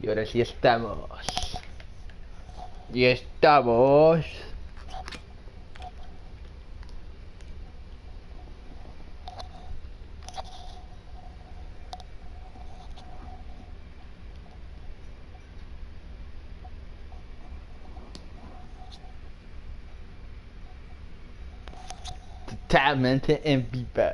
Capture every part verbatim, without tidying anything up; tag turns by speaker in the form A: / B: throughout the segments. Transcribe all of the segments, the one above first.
A: Y ahora sí estamos. Y estamos. Totalmente en vivo.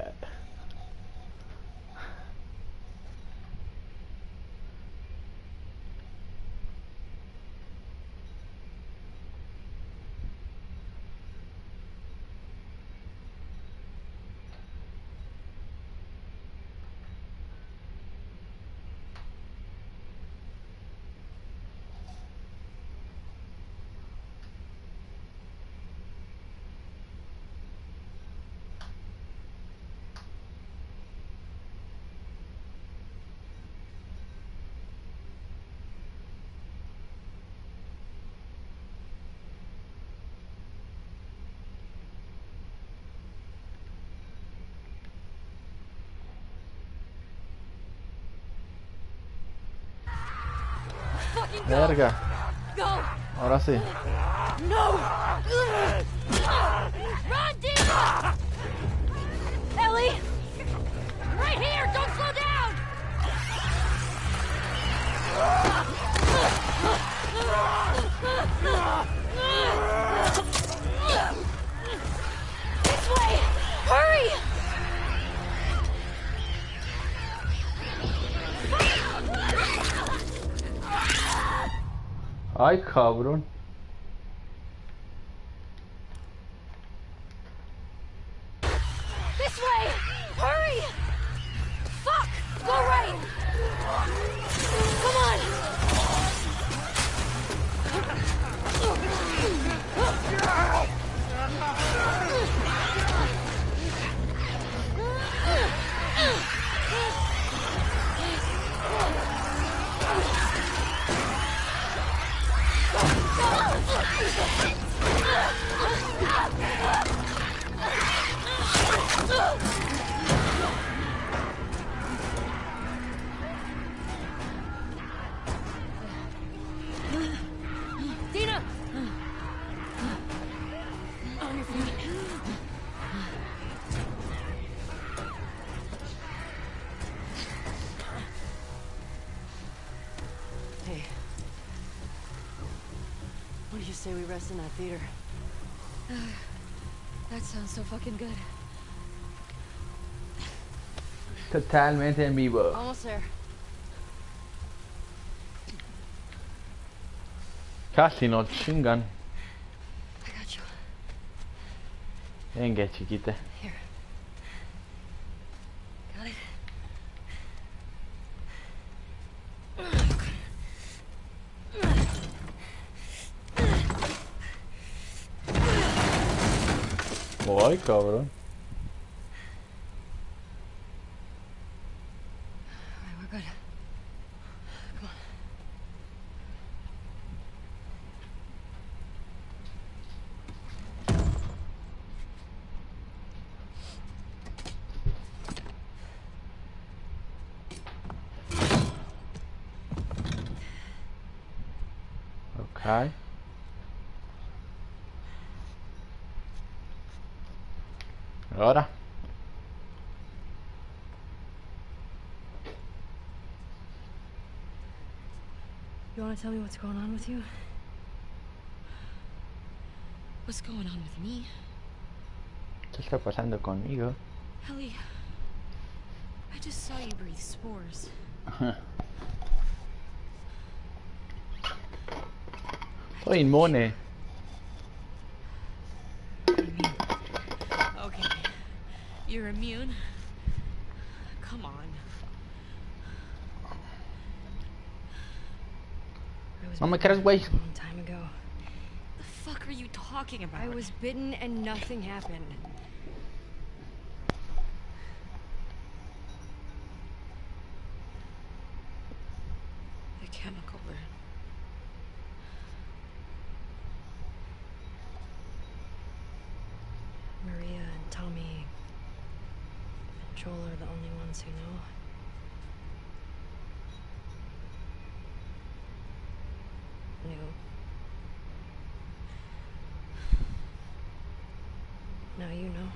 A: Verga. Ahora sí.
B: No! Run, Dina! Ellie! Right here! Don't slow down! This way! Hurry!
A: Ay, cabrón.
B: This way! Hurry! Fuck! Go right! Come on! Dina! On your feet. Hey. What do you say we rest in that theater? That sounds so fucking good.
A: Totalmente en vivo.
B: Almost there.
A: Casi nos chingan.
B: I got you.
A: Venga, chiquita.
B: Here. Got it?
A: Ay, cabrón.
B: Alright, we're good. Come on.
A: Ok. Ahora.
B: You want to tell me what's going on with you?
C: What's going on with me?
A: ¿Qué está pasando conmigo?
C: Ellie, I just saw you breathe spores.
A: Soy inmune.
C: Okay. You're immune? Come on.
B: I was
A: No me
B: bitten
A: creas, güey.
B: a long time ago.
C: The fuck are you talking about?
B: I was bitten and nothing happened.
C: The chemical burn.
B: Maria and Tommy and Joel are the only ones who know. Now you know.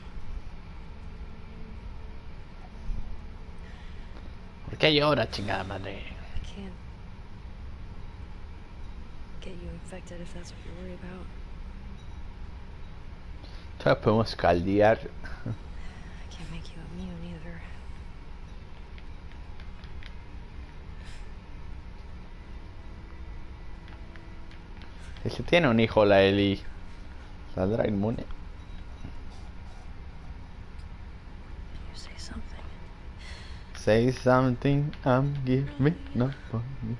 A: ¿Por qué llora, chingada madre?
B: I can't get you infected if that's what you're worried about.
A: Todavía podemos caldear.
B: I can't make you immune either.
A: Si se tiene un hijo la Eli, ¿saldrá inmune?
B: You say something.
A: Say something, I'm giving up on you.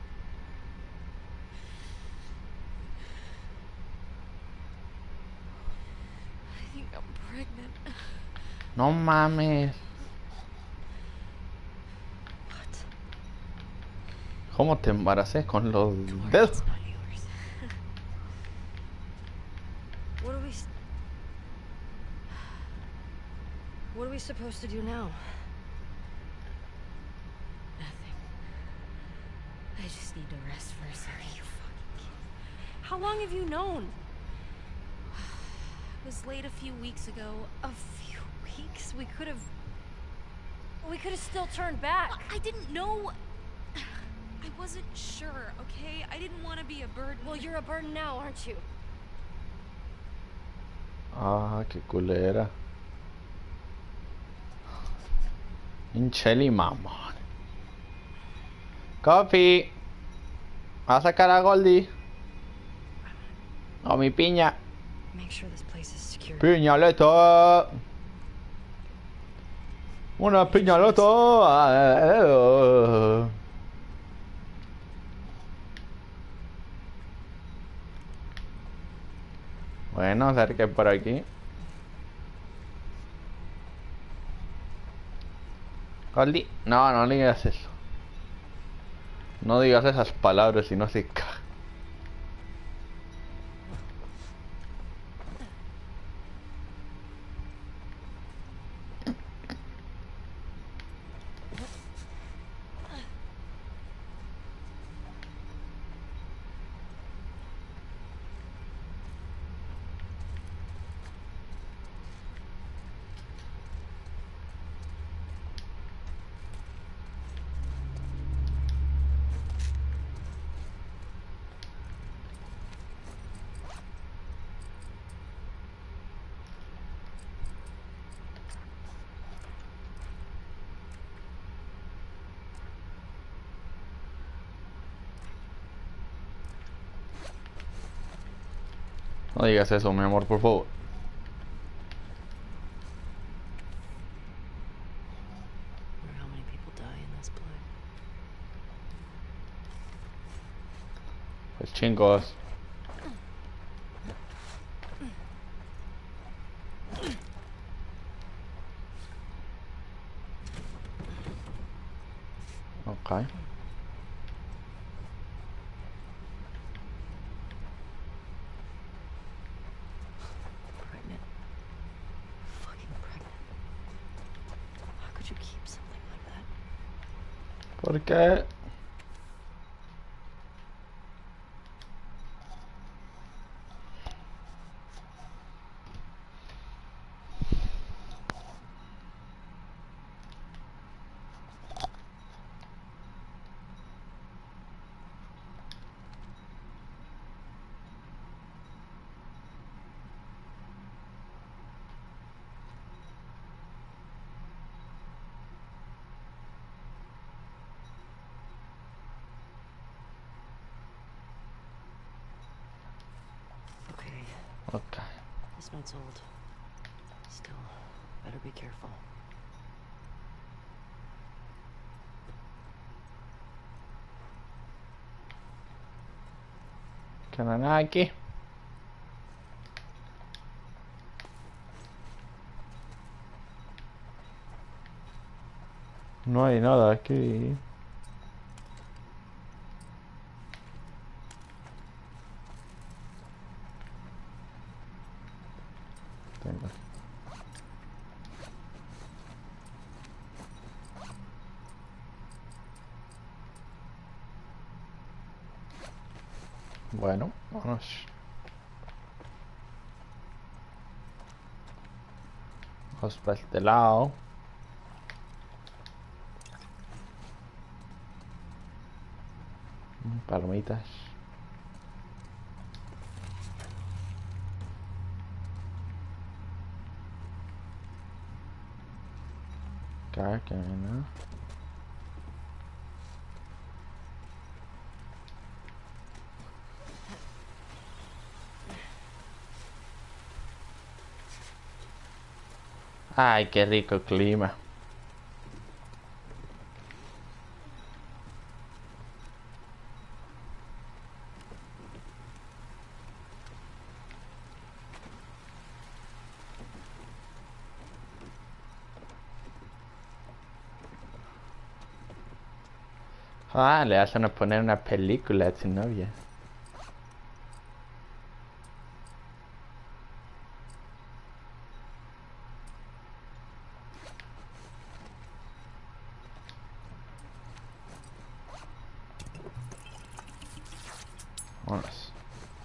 C: I think I'm pregnant.
A: No mames.
B: What?
A: ¿Cómo te embaracé con los
B: Don't worry,
A: dedos?
B: it's not yours. What are we... s- What are we supposed to do now?
C: Nothing. I just need to rest for a second.
B: You fucking kidding? How long have you known?
C: It was late a few weeks ago.
B: A few weeks? We could have... We could have still turned back.
C: I didn't know. I wasn't sure, okay? I didn't want to be a burden.
B: Well, you're a burden now, aren't you?
A: Ah, qué culera. Hincheli mamón. Coffee. Va a sacar a Goldie. O mi piña.
B: Make sure this place is secure.
A: Piñaleta. Una piñaleta. Bueno, acerque por aquí. Goldie. No, no digas eso. No digas esas palabras si no se caga. No digas eso, mi amor, por favor.
B: Wonder how many people die in this play.
A: Pues chingos. Okay.
B: Pregnant. Fucking pregnant. How could you keep something like that?
A: ¿Por qué?
B: Okay,
A: Okay.
B: this note's old. Still, better be careful.
A: Que no hay nada aquí. No hay nada aquí. Tengo. Bueno, vamos. Vamos para este lado. Palomitas. Acá, que no. Ay, qué rico el clima. Ah, le hacen a poner una película a su novia. Vámonos.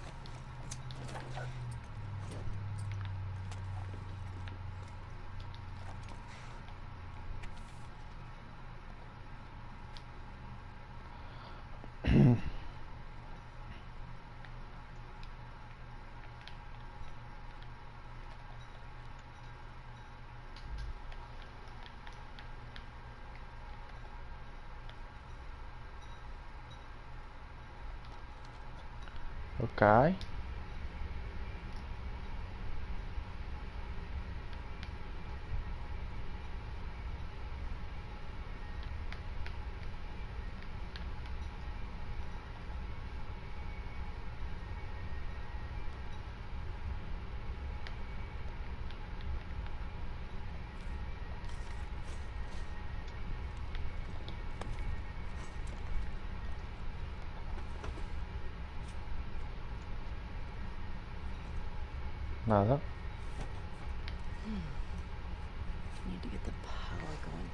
A: Ok. Nada.
B: Need to get the power going.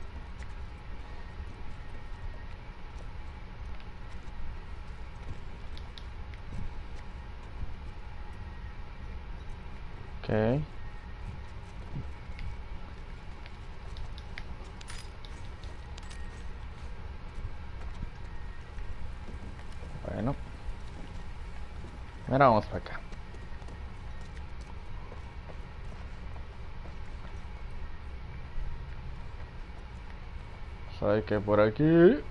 A: Ok. Bueno. Ahora vamos para acá. Sabes que por aquí.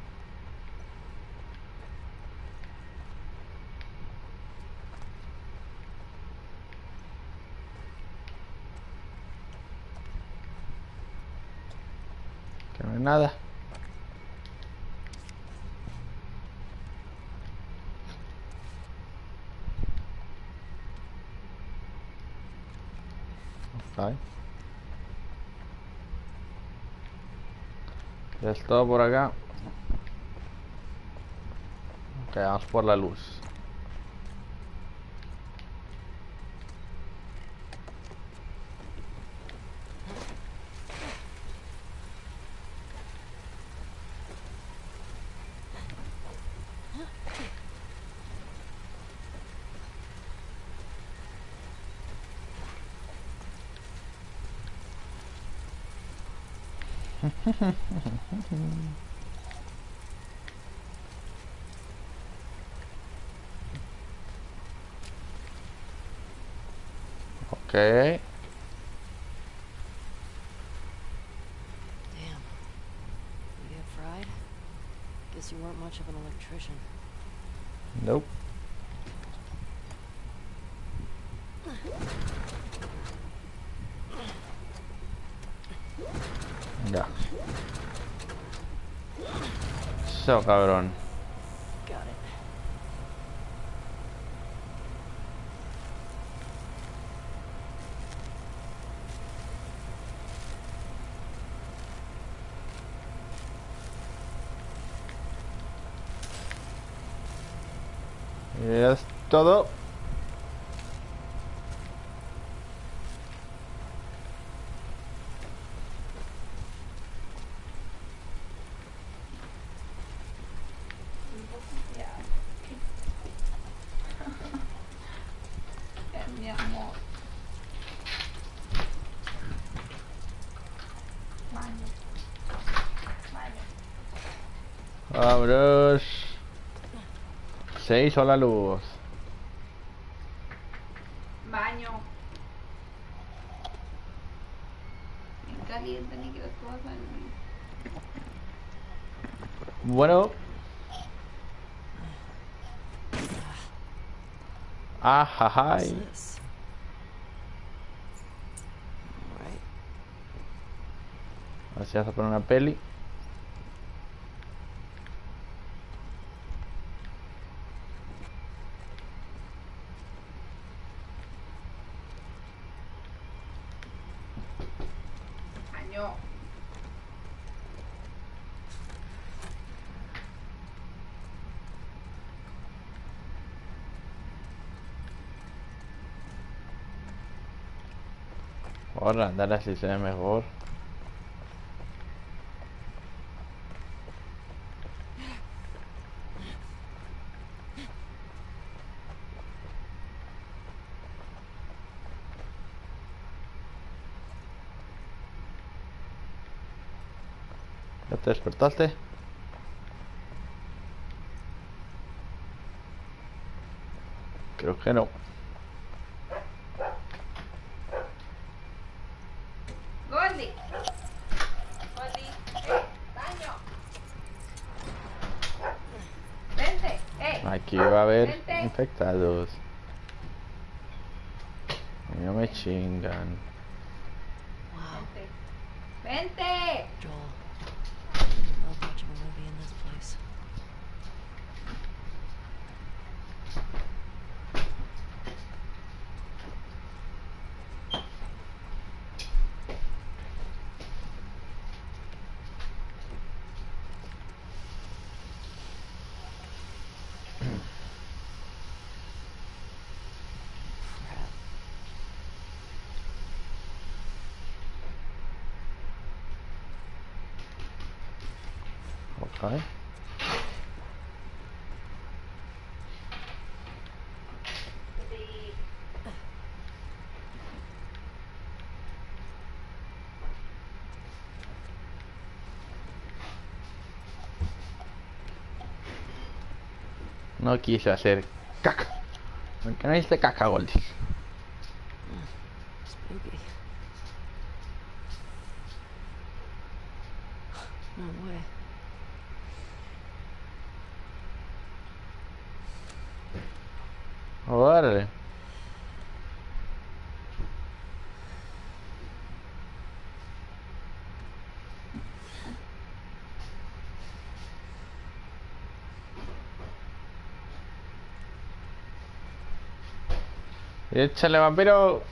A: Que no hay nada. Ay. Ya es todo por acá. Ok, vamos por la luz. Ok.
B: Damn. You get fried? Guess you weren't much of an electrician.
A: Nope. Ya. Eso, cabrón.
B: Got it.
A: Y es todo.
D: Baño. Baño.
A: Vámonos. Se hizo la luz.
D: Baño. Es caliente ni que las cosas.
A: Bueno. Ajajay.
B: What's this? Alright.
A: A ver si vas a poner una peli.
D: Baño.
A: Ahora, dale así se ve mejor. ¿Ya te despertaste? Creo que no.
D: Goldie. Goldie. Eh, baño. Vente. Eh.
A: Aquí va a haber
D: Vente.
A: infectados. A mí no me chingan.
B: Wow.
D: Vente. Vente.
B: Joel. Not much of a movie in this place. Crap.
A: Ok. No quise hacer caca. Porque no hiciste caca, Goldie.
B: Spooky. No way.
A: Órale. Échale, vampiro.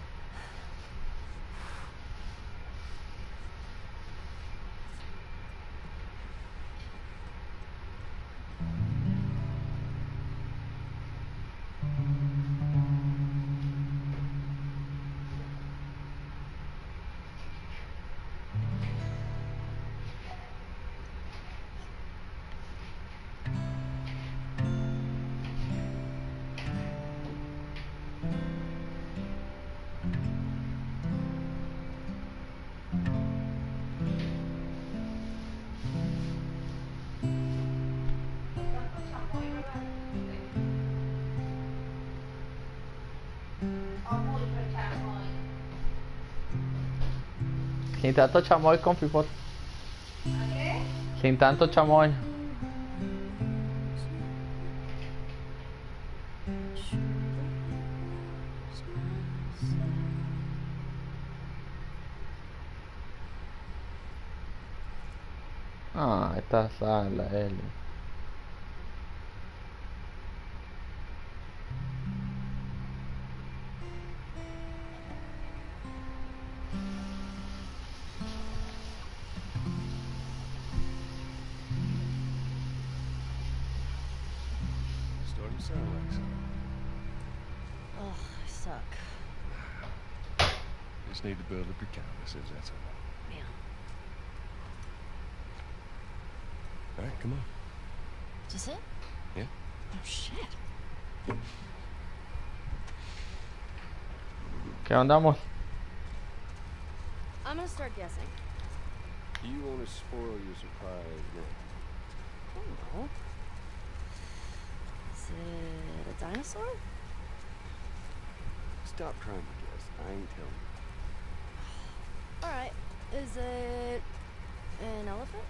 A: Sin tanto chamoy con Fipot.
D: ¿Qué?
A: Sin tanto chamoy. Ah, esta sala, Eli.
E: Starting to sound like something.
B: Ugh, I suck.
E: Just need to build up your calluses, that's all.
B: Man.
E: All right, come on.
B: Is this it?
E: Yeah.
B: Oh, shit.
A: ¿Qué andamos?
B: I'm gonna start guessing.
E: Do you want to spoil your surprise now?
B: I don't know. Is it a dinosaur?
E: Stop trying to guess. I ain't telling you.
B: Alright. Is it an elephant?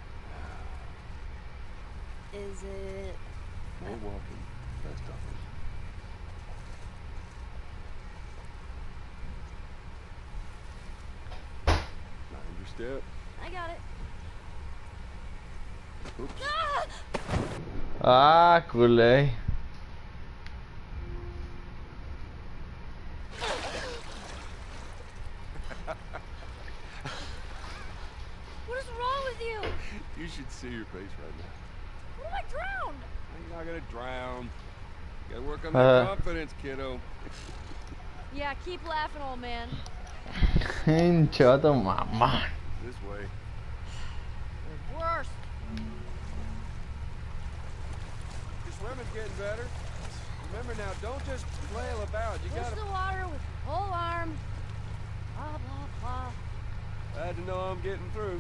B: Is it...
E: More walking, less talking. Mind your step.
B: I got it.
E: Oops.
B: Ah!
A: Ah, culé.
B: What is wrong with you?
E: You should see your face right now.
B: What am I drowned?
E: You're not gonna drown. You gotta work on
A: Uh.
E: that confidence, kiddo.
B: Yeah, keep laughing, old man.
A: Hincho a tu mamá.
E: This way.
B: You're worse.
E: Your swimming's getting better. Remember now, don't just flail about. You
B: Push
E: gotta.
B: the water with your whole arm. Blah, blah, blah.
E: Glad to know I'm getting through.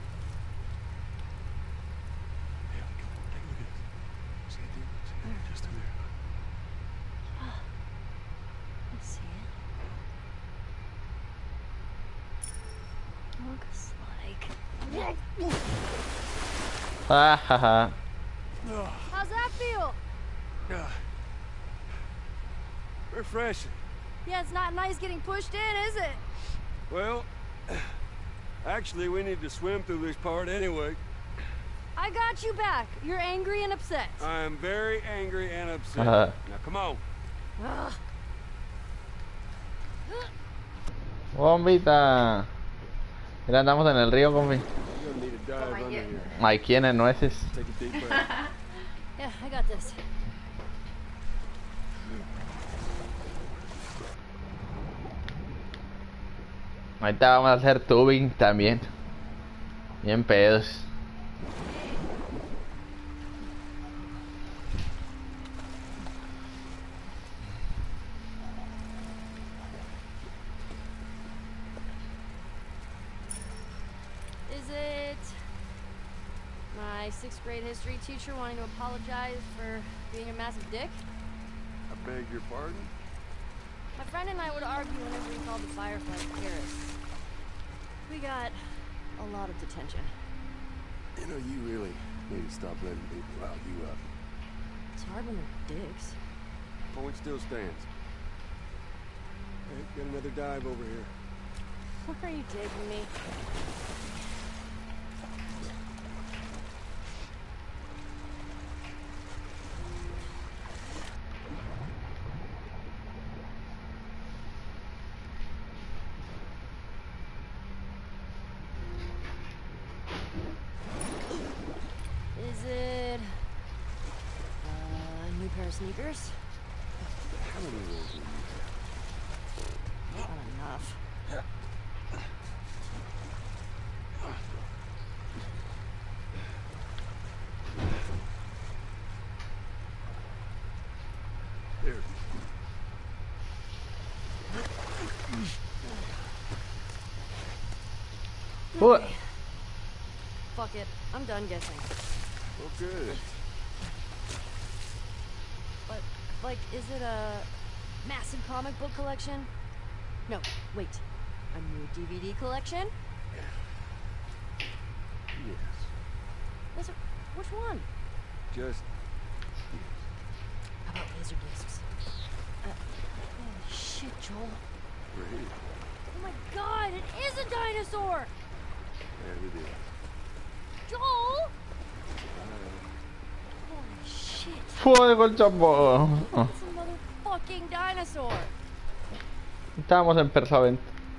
E: Yeah, come on, take a look at this. See it, dude? See it? Just through there.
B: Let's see it. Looks like...
A: Ah, ha, ha.
B: How's that feel?
E: Ah. Refreshing.
B: Yeah, it's not nice getting pushed in, is it?
E: Well, actually, we need to swim through this part anyway.
B: I got you back. You're angry and upset.
E: I'm very angry and upset.
A: Uh-huh.
E: Now, come on.
B: Ugh.
A: Bombita. Mira, andamos en el río, compi.
E: You're gonna need a dive
D: Toma,
E: under
D: yeah.
E: here.
A: Hay quienes nueces.
E: Take a deep breath.
B: Yeah, I got this.
A: Ahorita vamos a hacer tubing también. Bien pedos.
B: Is it my sixth grade history teacher wanting to apologize for being a massive dick?
E: I beg your pardon?
B: My friend and I would argue whenever we called the firefighter Paris. We got a lot of detention.
E: You know, you really need to stop letting people rile you up.
B: It's hard when they're dicks.
E: Point still stands. Hey, got another dive over here.
B: Why are you digging me? Is it a new pair of sneakers?
E: How many of those do you have?
B: Not enough.
E: There.
A: What?
B: Fuck it. I'm done guessing.
E: Well, good.
B: But, like, is it a massive comic book collection? No, wait. A new D V D collection?
E: Yes.
B: Is it, which one?
E: Just
B: How about laser discs? Uh, holy shit, Joel.
E: great.
B: Oh my god, it is a dinosaur!
E: There it is.
B: Joel! Holy shit.
A: Fuego el chombo. Oh.
B: It's a motherfucking dinosaur!
A: Estamos en Persavent.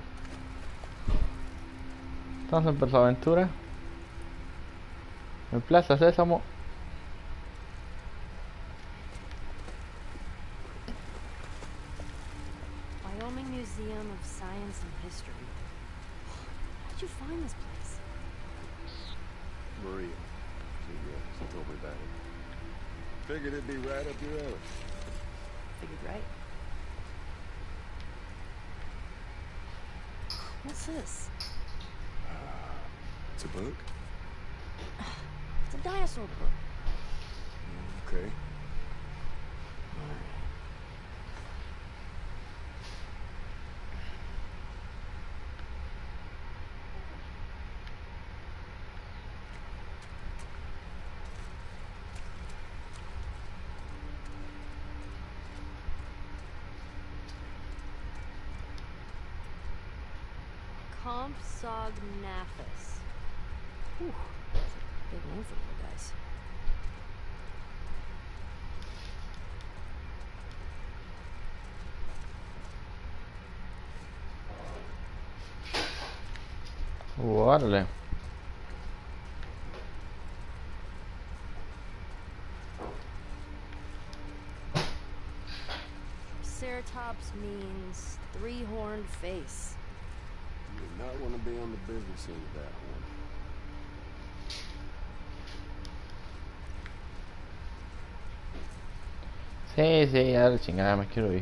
A: Estamos en Persaventura. En Plaza Sésamo.
B: Wyoming Museum of Science and History. How did you find this place?
E: Maria. She, uh, she told me about it. Figured it'd be right up your alley.
B: Figured right. What's this?
E: It's a book?
B: It's a dinosaur book.
E: Okay.
B: Compsognathus. Whew, that's a big name for you guys.
A: Órale.
B: Triceratops means three-horned face.
E: You do not want to be on the business end of that one.
A: Sí, sí, ya la chingada, me quiero ir.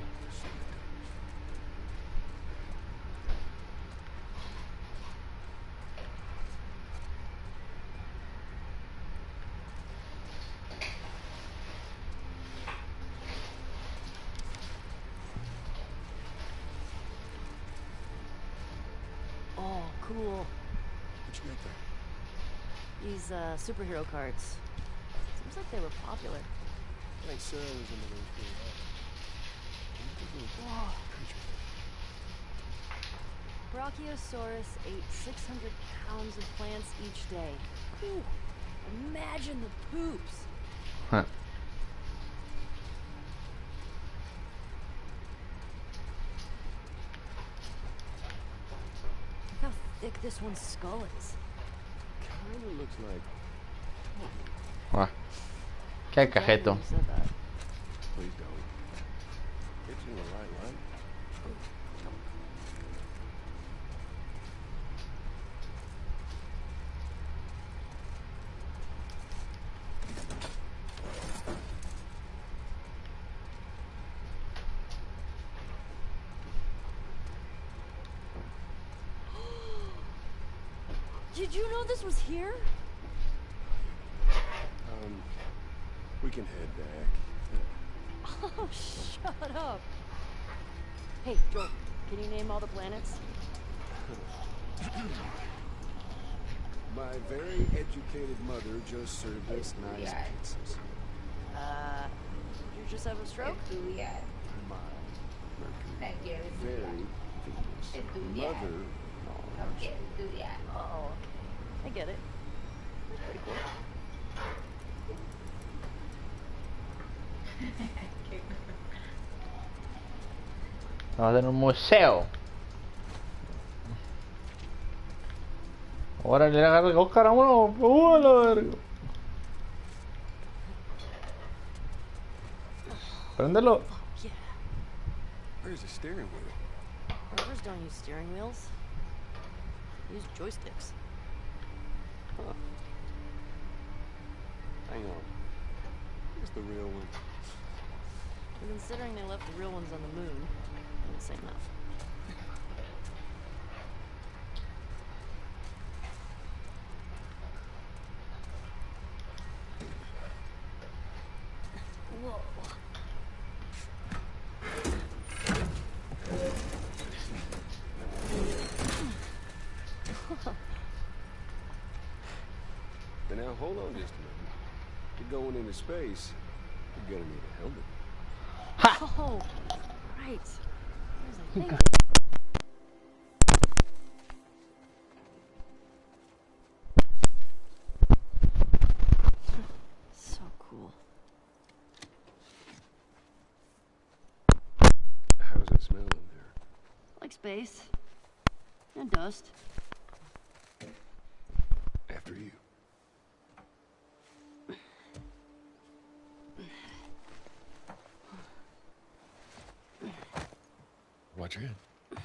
B: Oh, cool.
E: What you got there?
B: These uh, superhero cards. Seems like they were popular.
E: I think Sarah was into those pretty hard.
B: Whoa.
E: Creature.
B: Brachiosaurus ate six hundred pounds of plants each day. Whew. Imagine the poops.
A: Huh.
B: Look how thick this one's skull is.
E: Kinda looks like.
A: Ah. Qué cajeto.
B: You said that.
E: Please don't. Get you in the right light.
B: Did you know this was here?
E: Um, we can head back.
B: Oh, shut up. Hey, Joel, can you name all the planets?
E: My very educated mother just served us nice
D: Yeah.
E: pizzas.
B: Uh, did you just have a stroke?
D: Estudiar.
E: My Mercury.
D: La quiero
E: Very
D: estudiar.
E: Venus.
D: Estudiar.
E: Mother.
D: No quiero estudiar.
B: Oh, I get it. That's pretty cool.
A: Vamos a hacer un museo. Ahora le agarra Oscar a uno. ¡Uh, la verga! Préndelo.
B: Oh, yeah.
E: Where's the steering wheel?
B: Rovers don't use steering wheels. They use joysticks.
E: Huh. Hang on. Where's the real one?
B: And considering they left the real ones on the moon, I would say enough. Whoa.
E: But now hold on just a minute. If you're going into space, you're gonna need a helmet.
B: Oh, right. What was I thinking? So cool.
E: How does it smell in there?
B: Like space. And dust.
E: After you. Watch your head.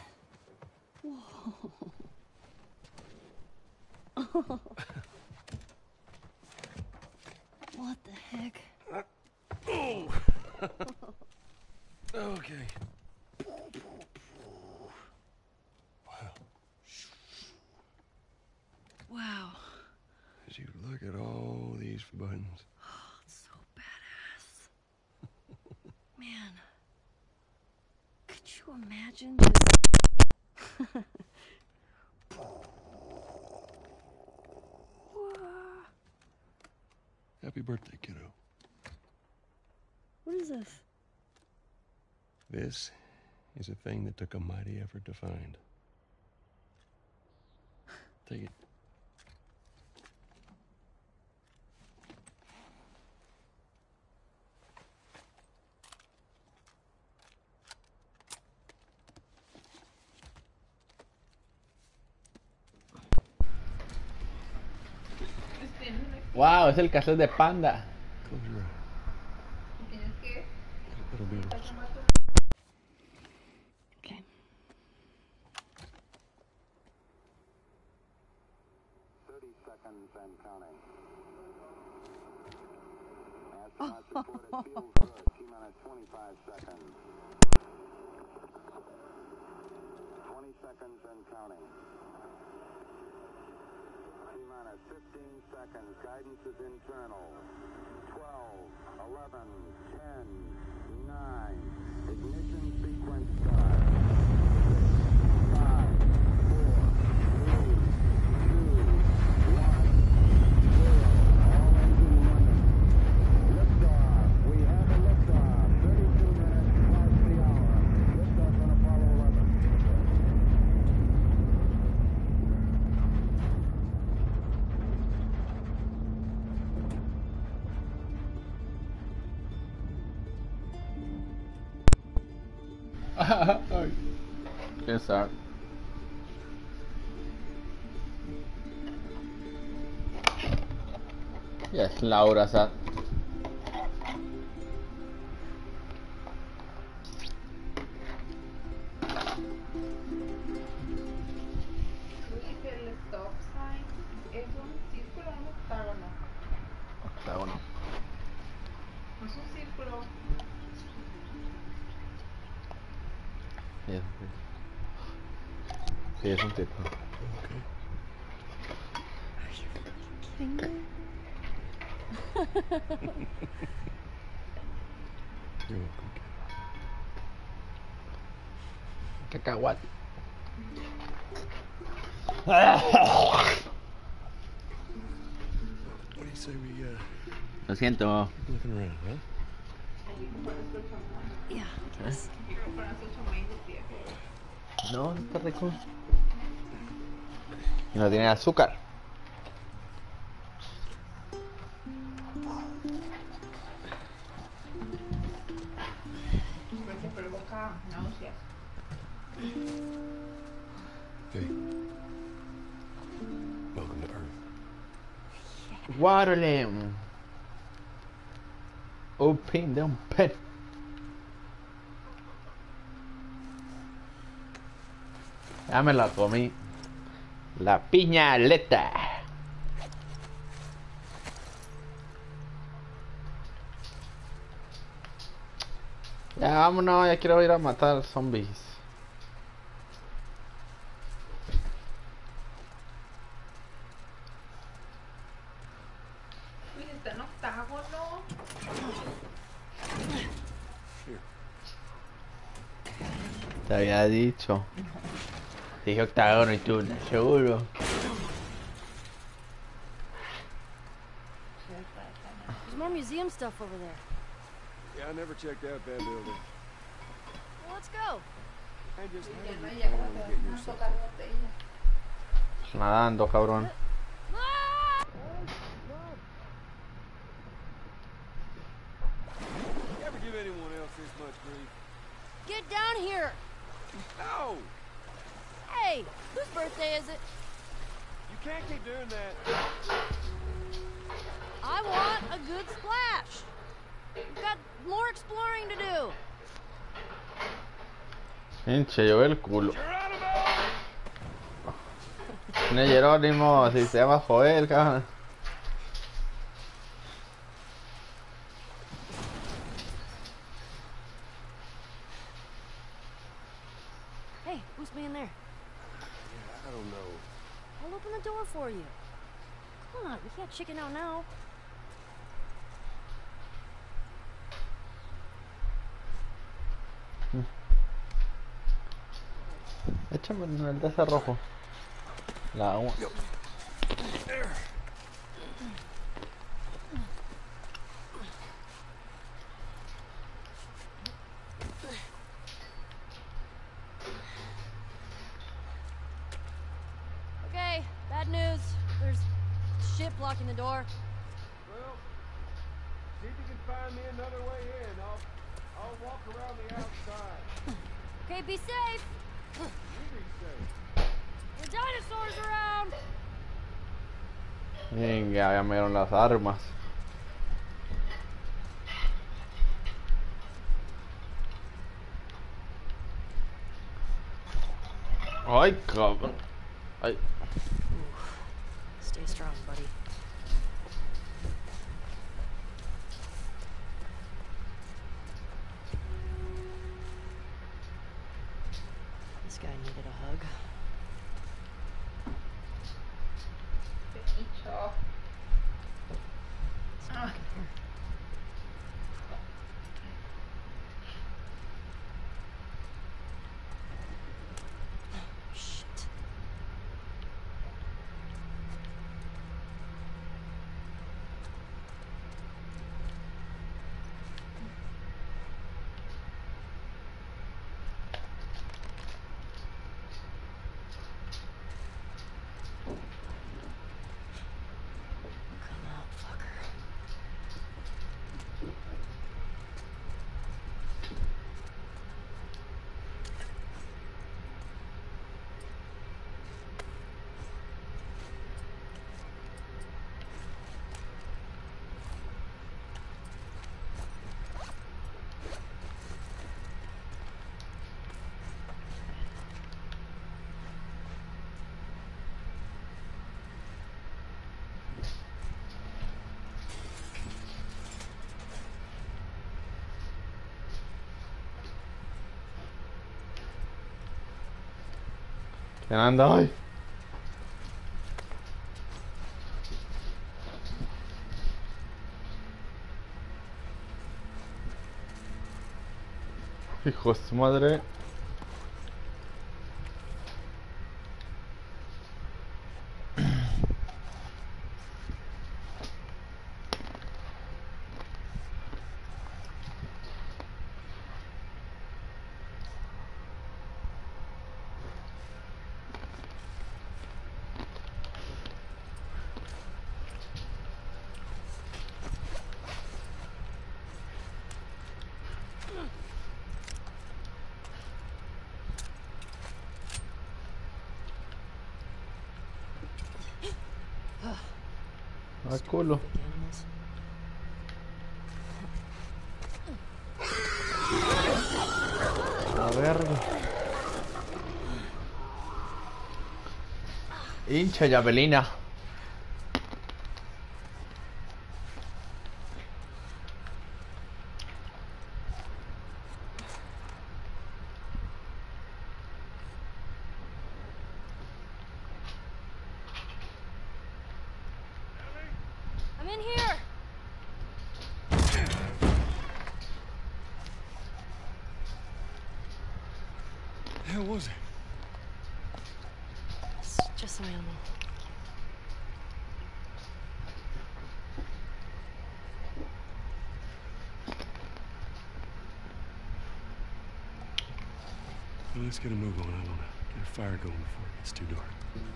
B: What the heck?
E: Oh! Okay. Wow.
B: Wow.
E: As you look at all these buttons.
B: Oh, it's so badass. Man. Could you imagine this?
E: Happy birthday, kiddo.
B: What is this?
E: This is a thing that took a mighty effort to find. Take it.
A: Wow, es el cassette de Panda.
E: Close your eyes.
D: Tienes que
E: It'll be over.
B: Okay.
F: thirty seconds and counting. Astronauts report it feels good. T minus twenty-five seconds. twenty seconds and counting. T minus fifteen seconds. Guidance is internal. twelve, eleven, ten, nine. Ignition sequence start. six, five, four, three, two, one, zero. All engine running. Liftoff. We have a liftoff. thirty-two minutes past the hour. Liftoff on Apollo eleven.
A: Ay. ¿Quién sabe? Ya es la hora, Sad.
D: dice el stop sign. ¿Es un círculo o un octágono?
A: Octágono.
D: Es un círculo.
A: Sí, es un sí, es un tipo.
E: Okay.
B: Kidding me?
E: You're welcome, kid.
A: Cacahuate.
E: What do you say we uh,
A: Lo siento.
E: keep looking around, huh?
B: Yeah, I guess.
A: No, está rico. Y no tiene azúcar.
D: Porque provoca náuseas.
E: Hey. Welcome to Earth.
A: Waterloo. Open de un pet. Ya me la comí. La piñaleta. Ya vámonos, ya quiero ir a matar zombies.
D: Uy, está en octágono.
A: Te había dicho. Te dije octágono y tú, seguro.
B: There's more museum stuff over there.
E: Yeah, I never checked out that building.
B: Well, let's go.
E: And just how
D: Ya
E: did
D: no
E: you
D: hay agua,
E: plan
D: te
E: to get
D: van a
E: yourself
D: tocar botella.
A: Nadando, cabrón.
B: Ah!
E: You ever give anyone else this much grief?
B: Get down here.
E: No!
B: Hey, whose birthday is it?
E: You can't keep doing that.
B: I want a good splash. We've got more exploring to do.
A: Pinche, llevé el culo. No es Jerónimo, si se llama Joel, cabrón.
B: Hey, who's being there?
E: Yeah, I don't know.
B: I'll open the door for you. Come on, we can't chicken out now.
A: Échame en el de ese rojo. La u-
B: Okay, bad news. There's shit blocking the door.
E: Well, see if you can find me another way in. I'll, I'll walk around the outside.
B: Okay, be safe.
E: You be safe.
B: The dinosaurs around.
A: Venga, ya me dieron las armas. Ay, cabrón. Ay.
B: Stay strong, buddy. This guy needed a hug.
D: Bicho. Ah.
B: Shit. Come out, fucker.
A: ¿Quién anda hoy? Hijo de su madre. Al culo.
B: Big animals.
A: A ver. Hincha Yapelina.
B: I'm in here.
E: The hell was it?
B: It's just some animal.
E: Well, let's get a move on. I wanna get a fire going before it gets too dark.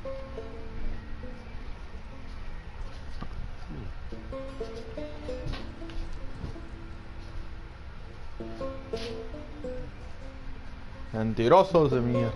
A: Mentirosos de mierda.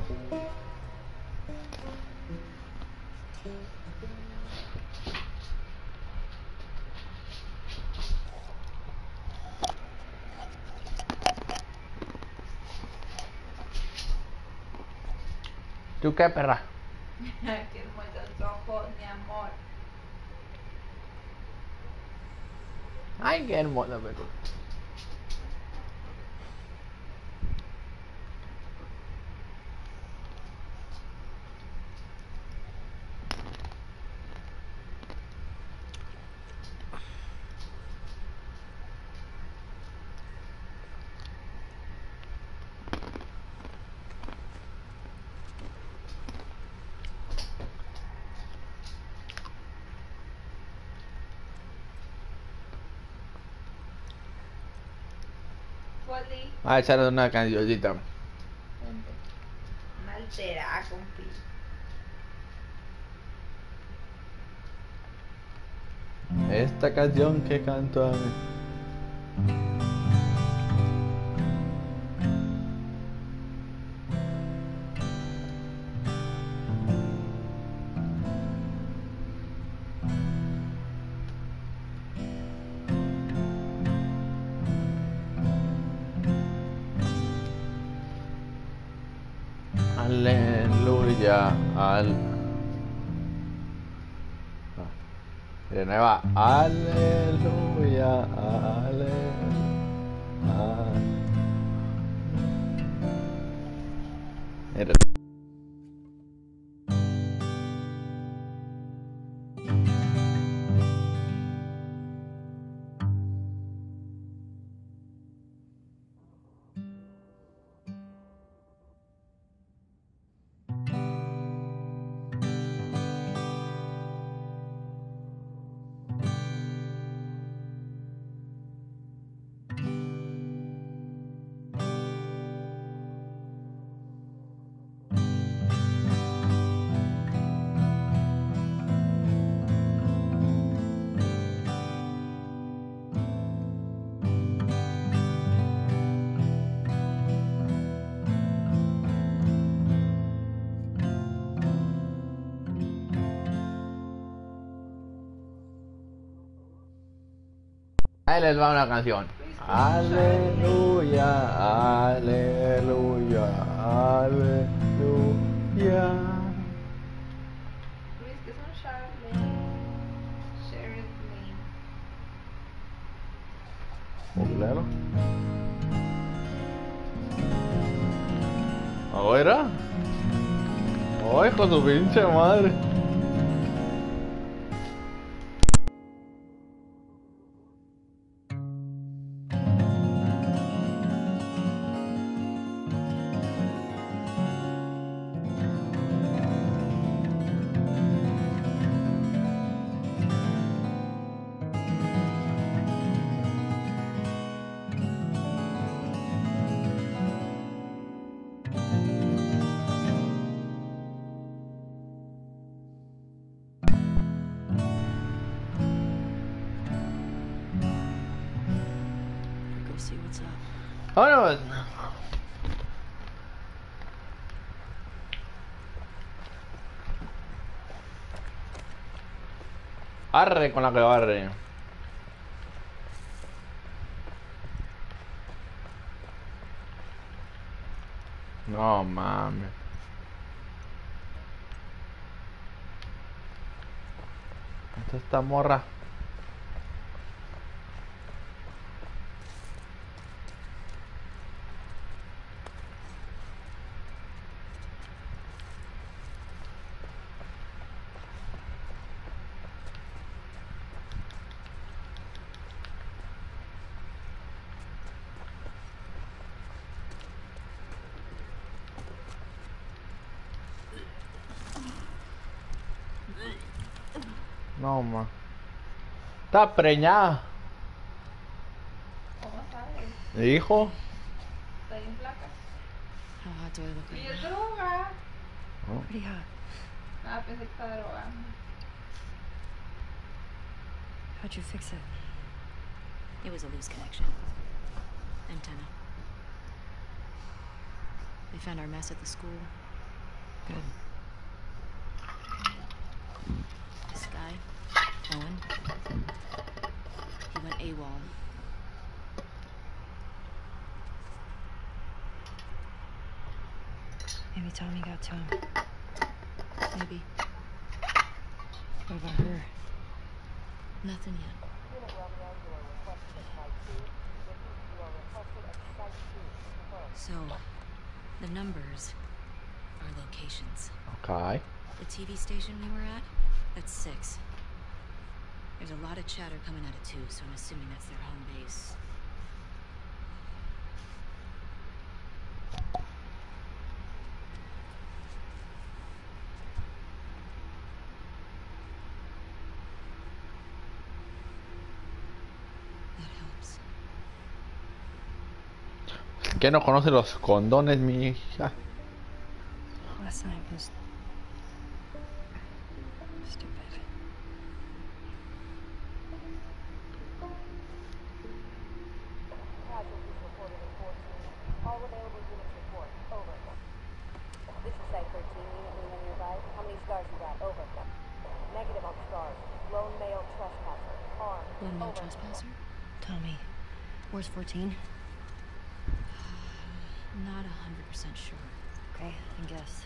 A: ¿Tú qué, perra?
D: Qué hermosos ojos, mi amor.
A: Ay, qué hermosa, pero.
D: Wally.
A: A echarle una cancioncita.
D: Vente. Una altera, compi.
A: Esta canción que canto a mí. Aleluya, al. De nueva, aleluya, aleluya. Mira. Ahí les va una canción. Aleluya, aleluya, aleluya.
D: Luis, que son Sharon Lane. Sharon Lane.
A: Googlealo. ¿Ahora? ¡Ay, con su pinche madre!
B: Go see what's up.
A: ¡Vámonos! Arre con la que barre. No mames. Esta esta morra. No, ma. Está preñada.
D: ¿Cómo sabes?
A: Hijo.
D: Está bien flaca.
B: How hot do I look
D: Y
B: right
D: es
B: now?
D: droga.
B: Pretty hot.
D: Ah, pensé que estaba drogando.
B: How'd you fix it?
C: It was a loose connection. Antenna.
B: They found our mess at the school. Good. This guy, Owen, he went AWOL. Maybe Tommy got to him. Maybe. What about her? Nothing yet. So, the numbers are locations.
A: Okay.
B: The T V station we were at, that's six. There's a lot of chatter coming out of two, so I'm assuming that's their home base. That helps.
A: ¿Qué no conoce los condones, mi hija?
C: Last night was stupid.
G: Casualties reported at fourteen. All available units report. Over. This is Site thirteen. Unit Lima nearby. How many stars you got? Over. Negative on stars. Lone male trespasser. Armed.
B: Lone male
G: Over.
B: trespasser? Tommy, where's fourteen? Not a hundred percent sure.
G: Okay, then guess.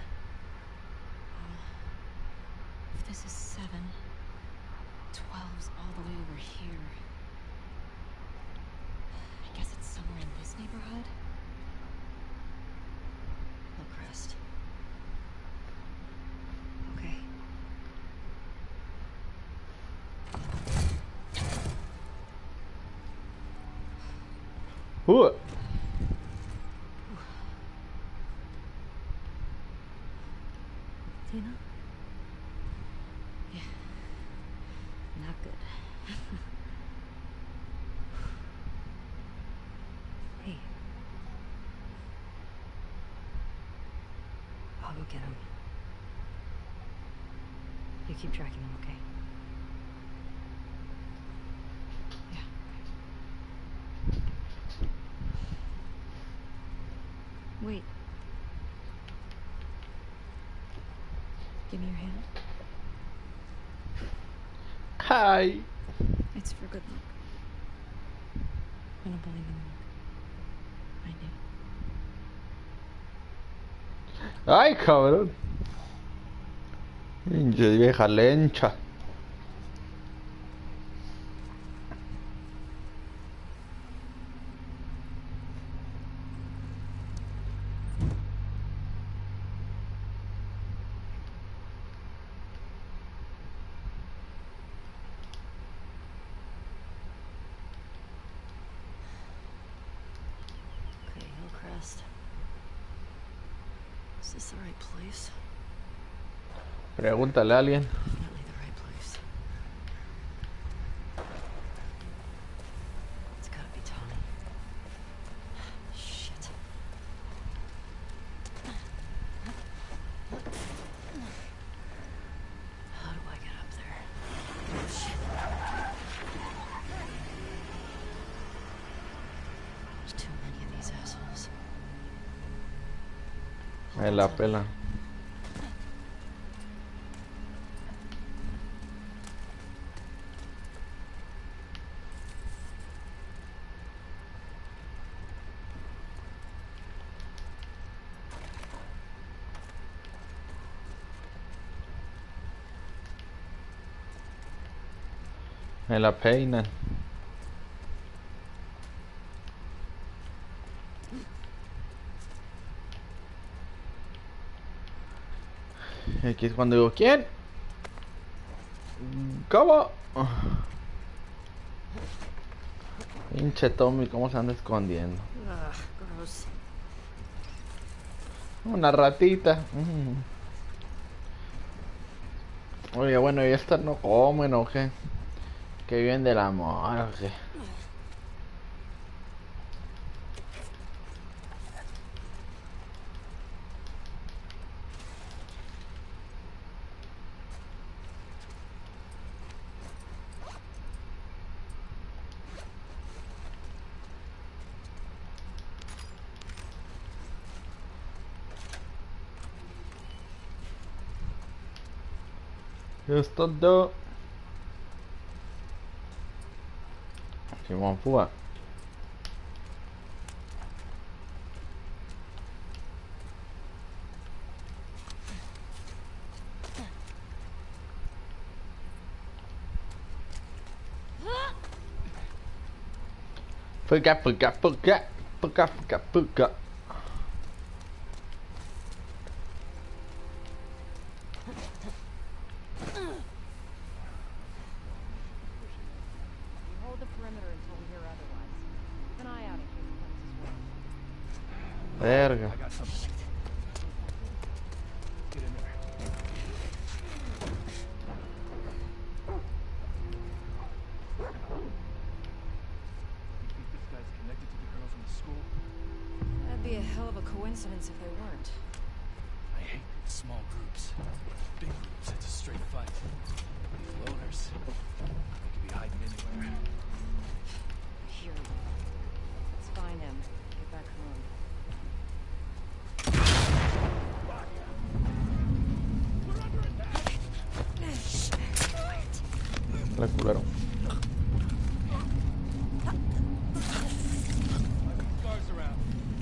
B: If this is seven, twelve's all the way over here. I guess it's somewhere in this neighborhood. Hillcrest. Okay.
A: Uh.
B: Tina? Yeah. Not good. Hey. I'll go get him. You keep tracking him, okay? Yeah. Wait. Give me your hand.
A: Hi.
B: It's for good luck. I don't believe in luck. I do.
A: Ay, cabrón. Pinche vieja lencha.
B: Okay, Hillcrest. Is this the right place?
A: Pregúntale a alguien.
B: Definitely the right place. It's gotta be Tommy. Shit. How do I get up there? Shit. There's too many of these assholes.
A: Me la pela. Me la peinan. Y aquí es cuando digo, ¿quién? ¿Cómo? Pinche Tommy, ¿cómo se anda escondiendo?
B: Ugh, gross.
A: Una ratita. Mm. Oye, bueno, ¿y estas no comen o qué? Que viven del amor o qué. Esto do. Simón Fuga. Fuga, fuga, fuga. Fuga, fuga, fuga.
B: Hold the perimeter until we hear otherwise. Keep an eye out in case it comes this way.
A: Verga.
E: I got something. Get in there. You think this guy's connected to the girls in the school?
C: be a hell of a coincidence if they weren't.
H: I hate these small groups. Big groups, it's a straight fight. These loners, they could be hiding anywhere.
C: I hear you. Let's find him. Get back home.
A: La curaron.
H: Guards around.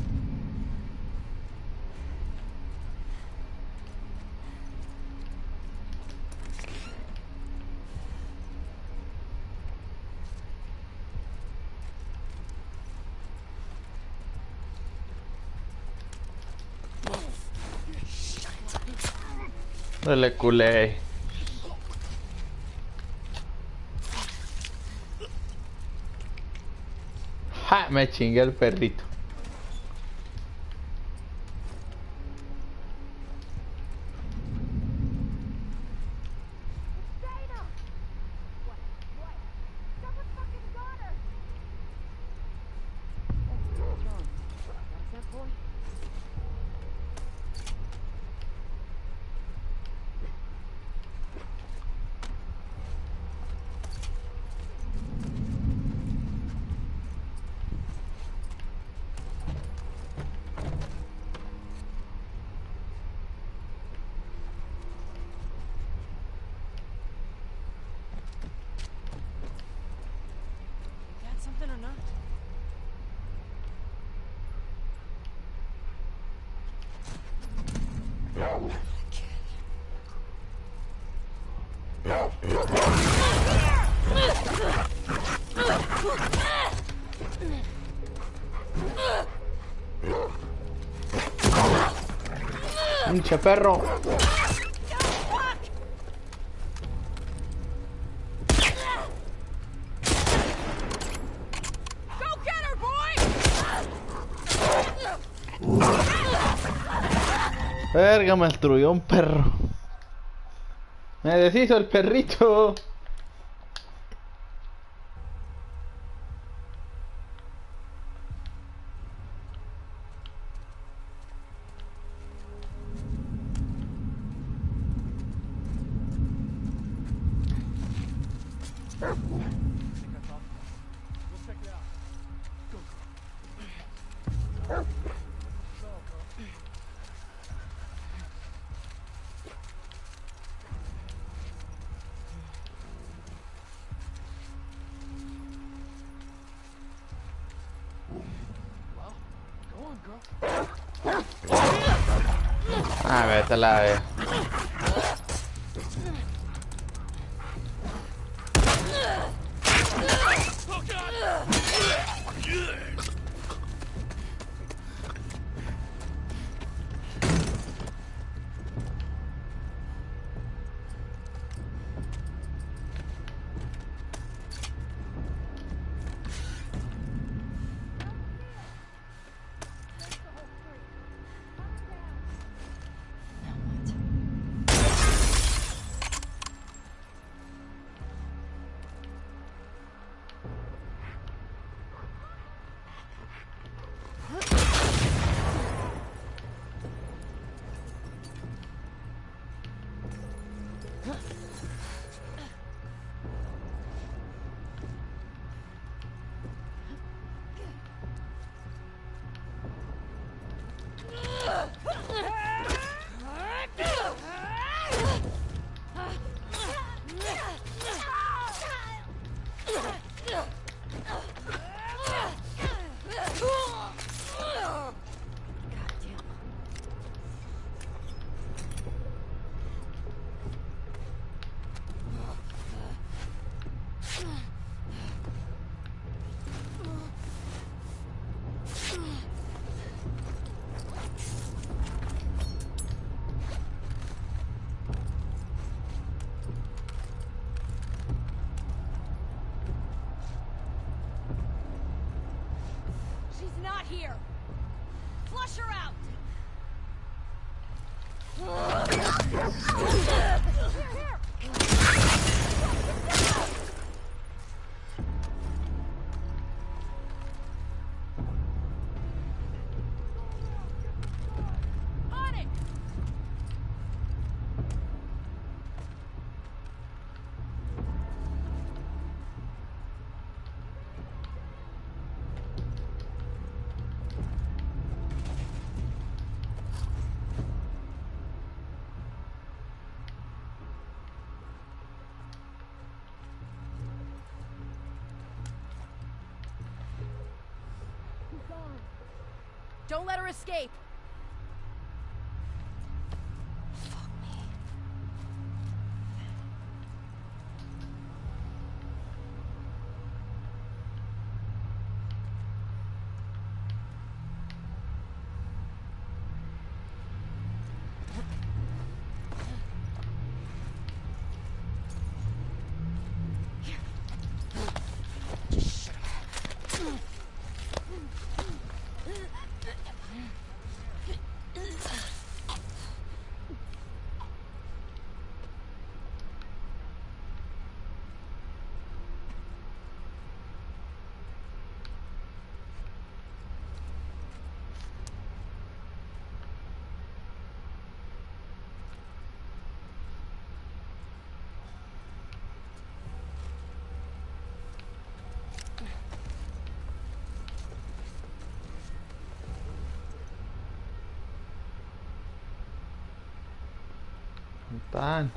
A: Dale culé. Ja, me chingué el perrito.
C: Got something or not?
A: Pinche perro. Verga, me destruyó un perro. Me deshizo el perrito. Ah, vete a la vez.
C: She's not here. Flush her out.
B: Don't let her escape.
A: Tan.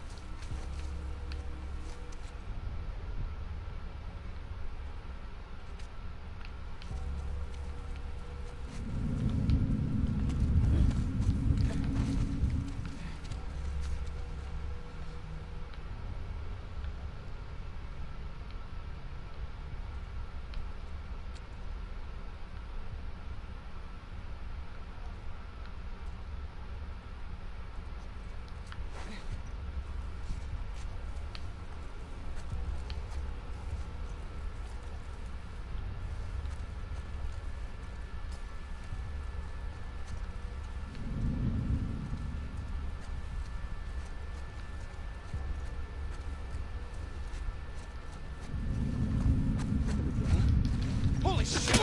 H: Holy shit!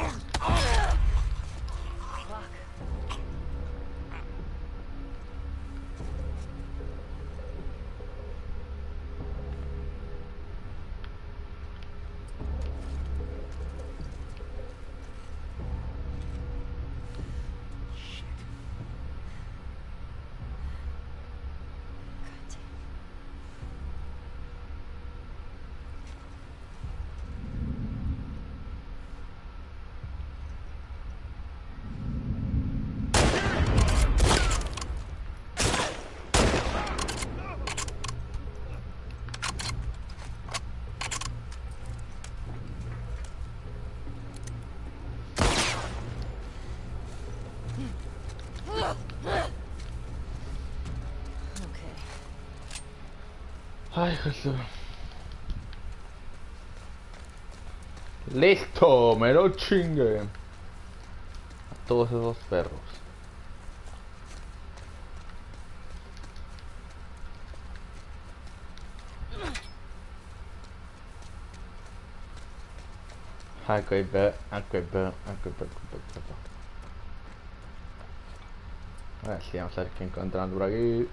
A: Ay, Jesús. Listo, me lo chingue. A todos esos perros. Aqui bem, aqui bem, aqui bem, aqui bem. A ver si vamos a ver qué encontramos por aquí.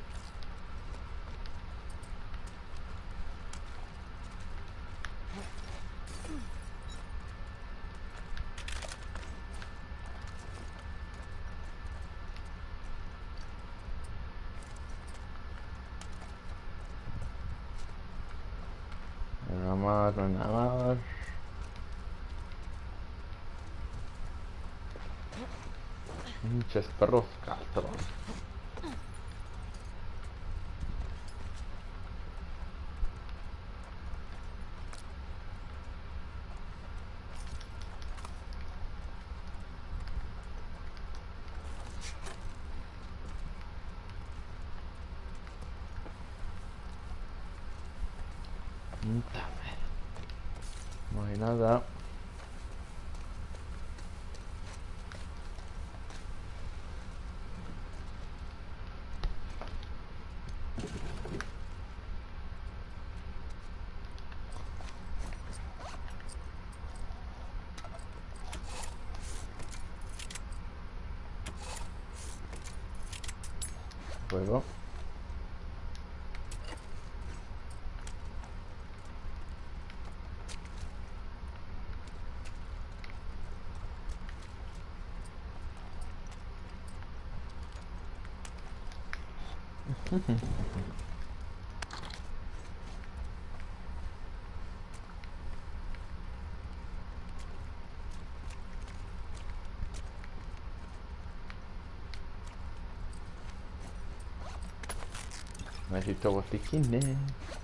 A: Nada más, no hay nada más. Pinches perros castros. Puta madre. No hay nada. Fuego. Necesito botiquines.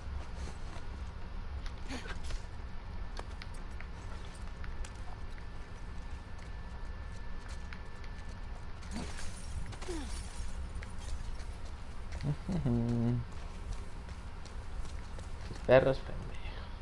A: Perros pendejos.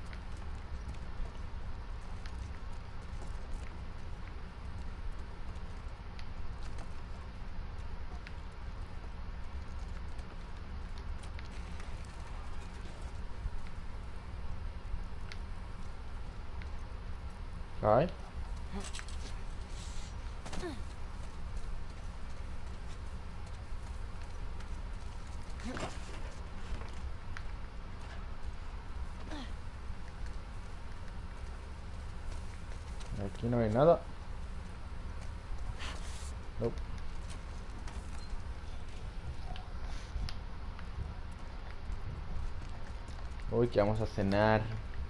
A: Ay. Aquí no hay nada. Nope. Uy, que vamos a cenar.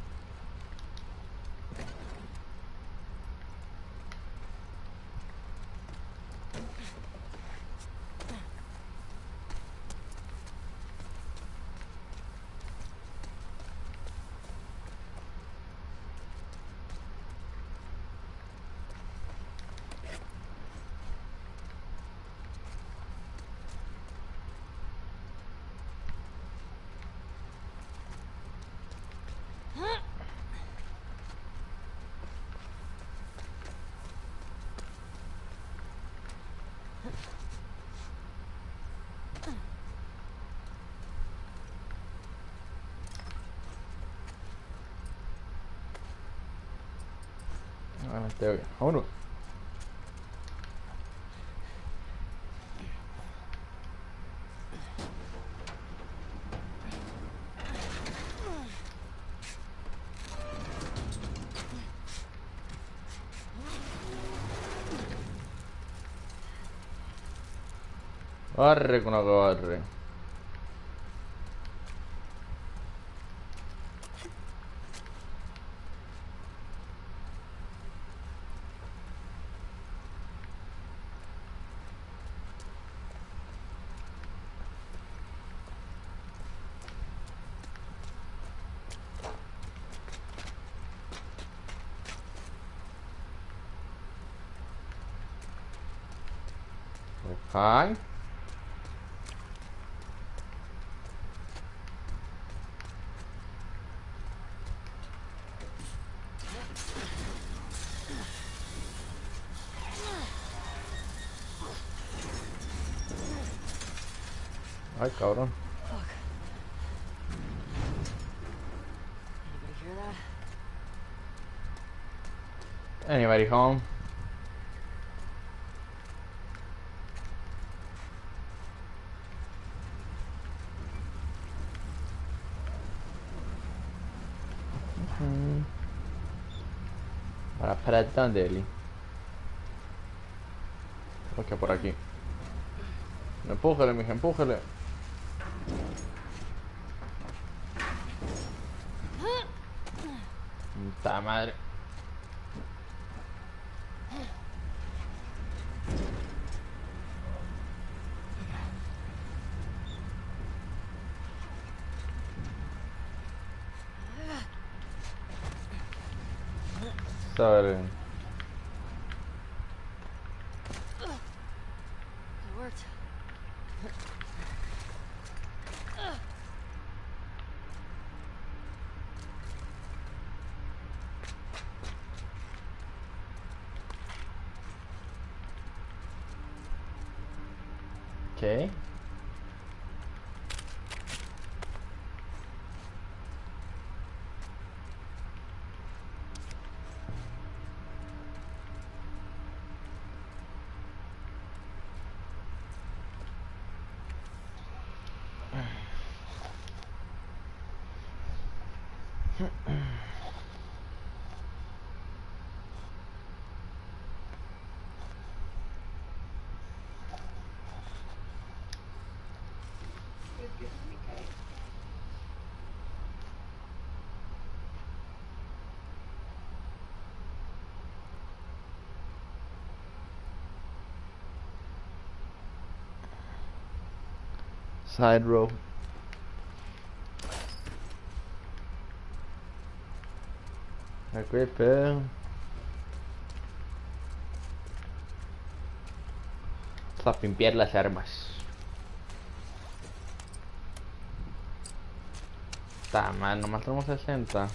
A: Ah, te oigo. Vámonos. Arre con agarre. Okay. Ay, cabrón.
B: Fuck. Anybody hear that?
A: Anybody home? Mm. Para, para dónde, Eli? Ok, por aquí. Empújale, mija, empújale. Puta madre. Sorry.
B: It worked.
A: Okay. Side row. Equipe. Para limpiar las armas. Está mal, nomás tenemos sesenta.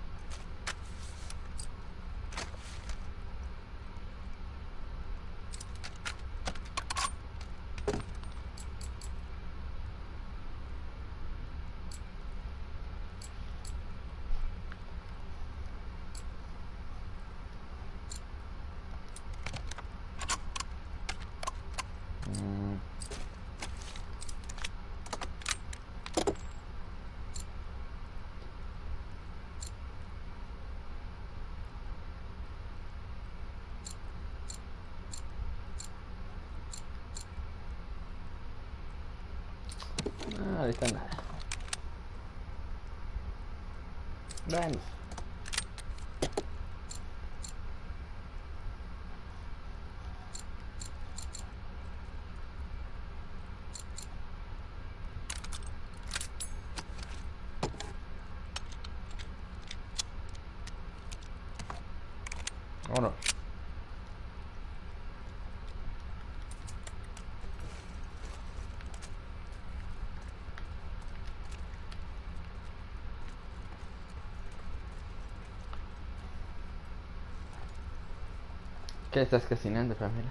A: Ah, ahí está nada. Bueno. Vámonos. ¿Qué estás cocinando, familia?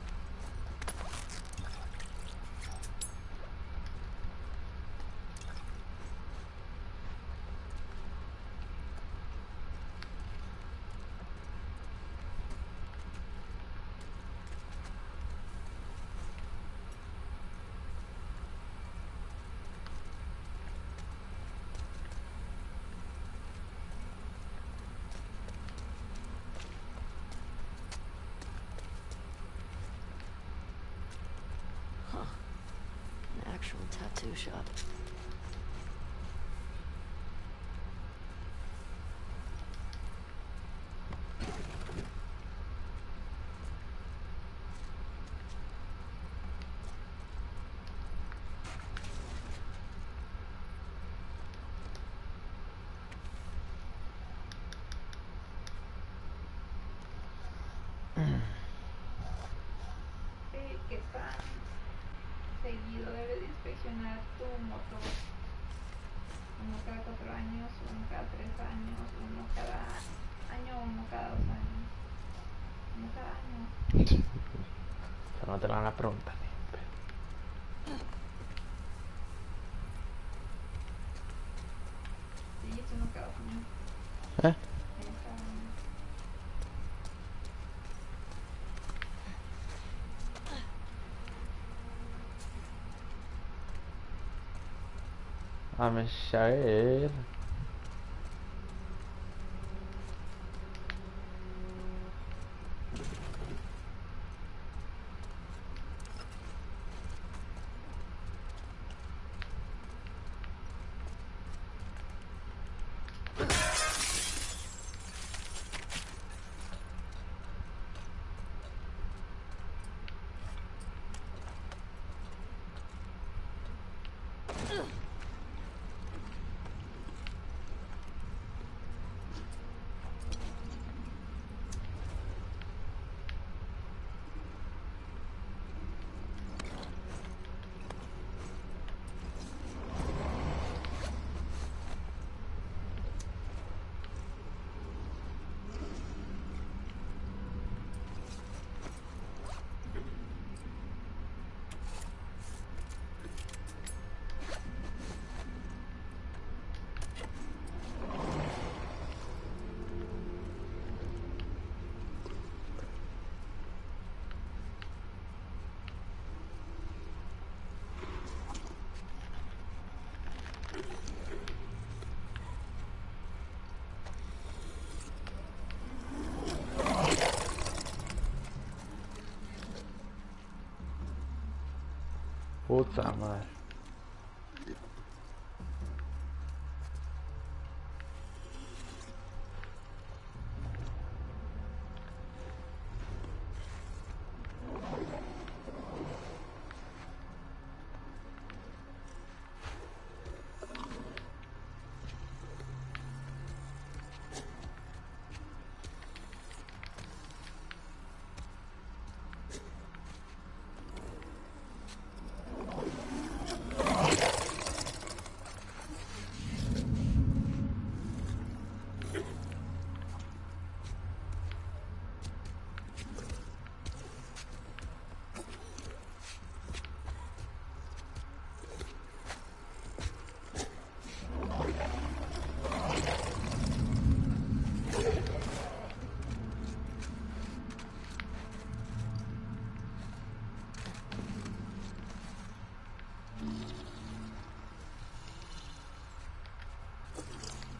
B: An actual tattoo shop.
D: Eh, ¿Qué tan seguido debes de inspeccionar tu motor? Uno cada cuatro años, uno cada tres años, uno cada año, uno cada dos años, uno cada año.
A: Eso no te lo van a preguntar.
D: Sí, es uno cada año.
A: ¿Eh?
D: Uno cada año.
A: Vamos a ver. Puta madre.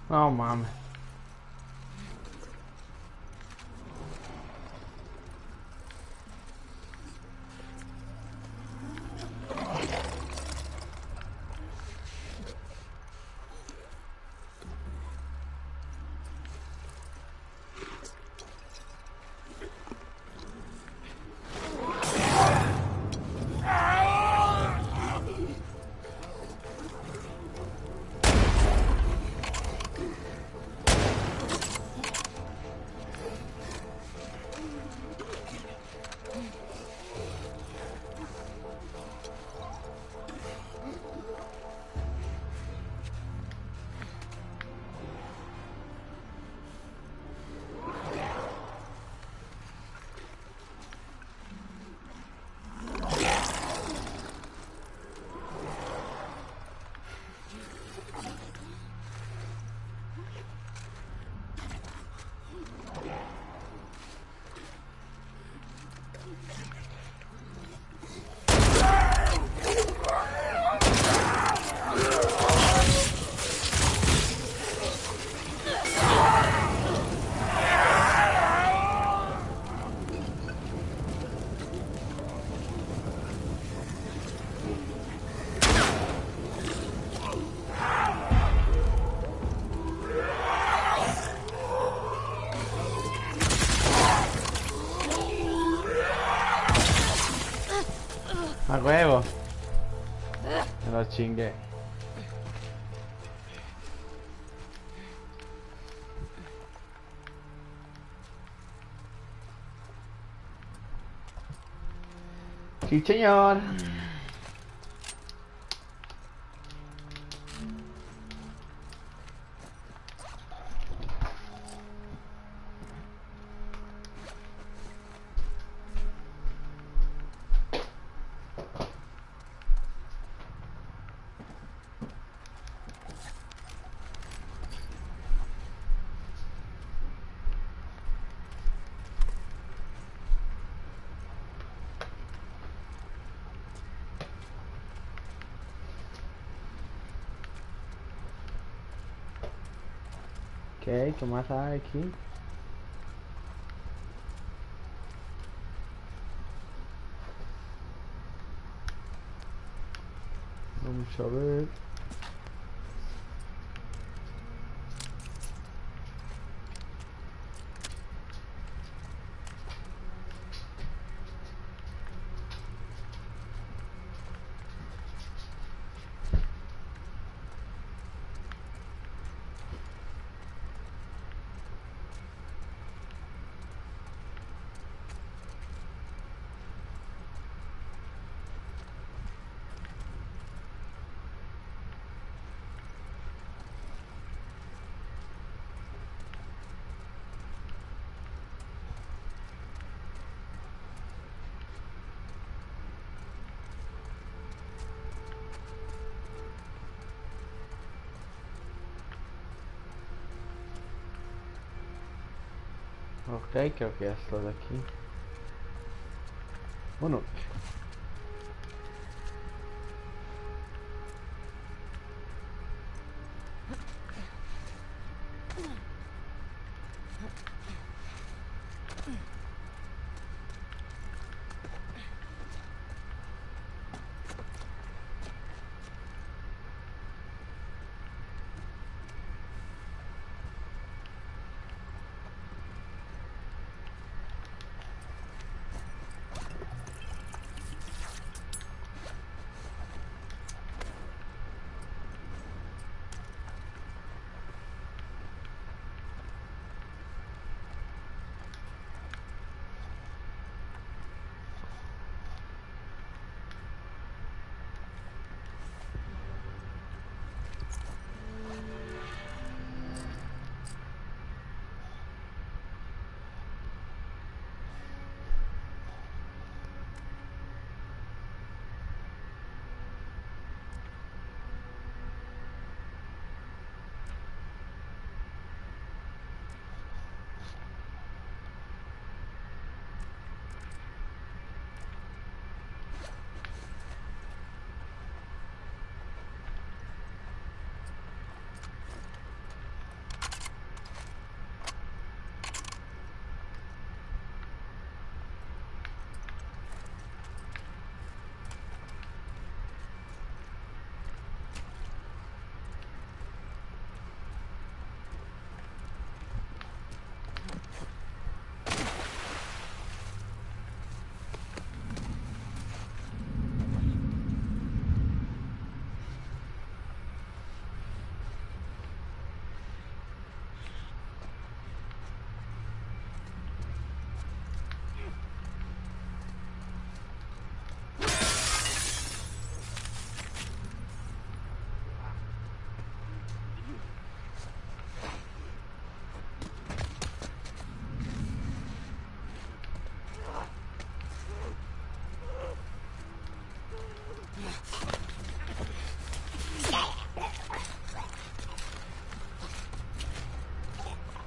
A: No mames. A huevo. Me lo chingué. Sí, señor. Ok, ¿qué más hay aquí? Vamos a ver. Ok, creo que ya es todo aquí. Bueno.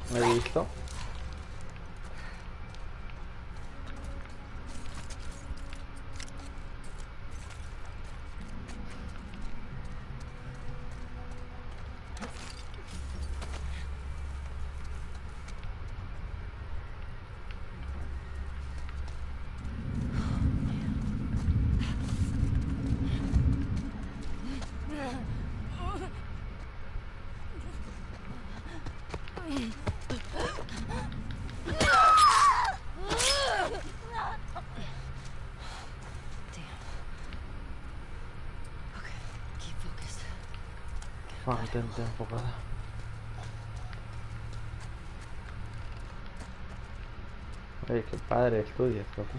A: Me he visto. Mantente enfocada. Oye, qué padre estudias, papi.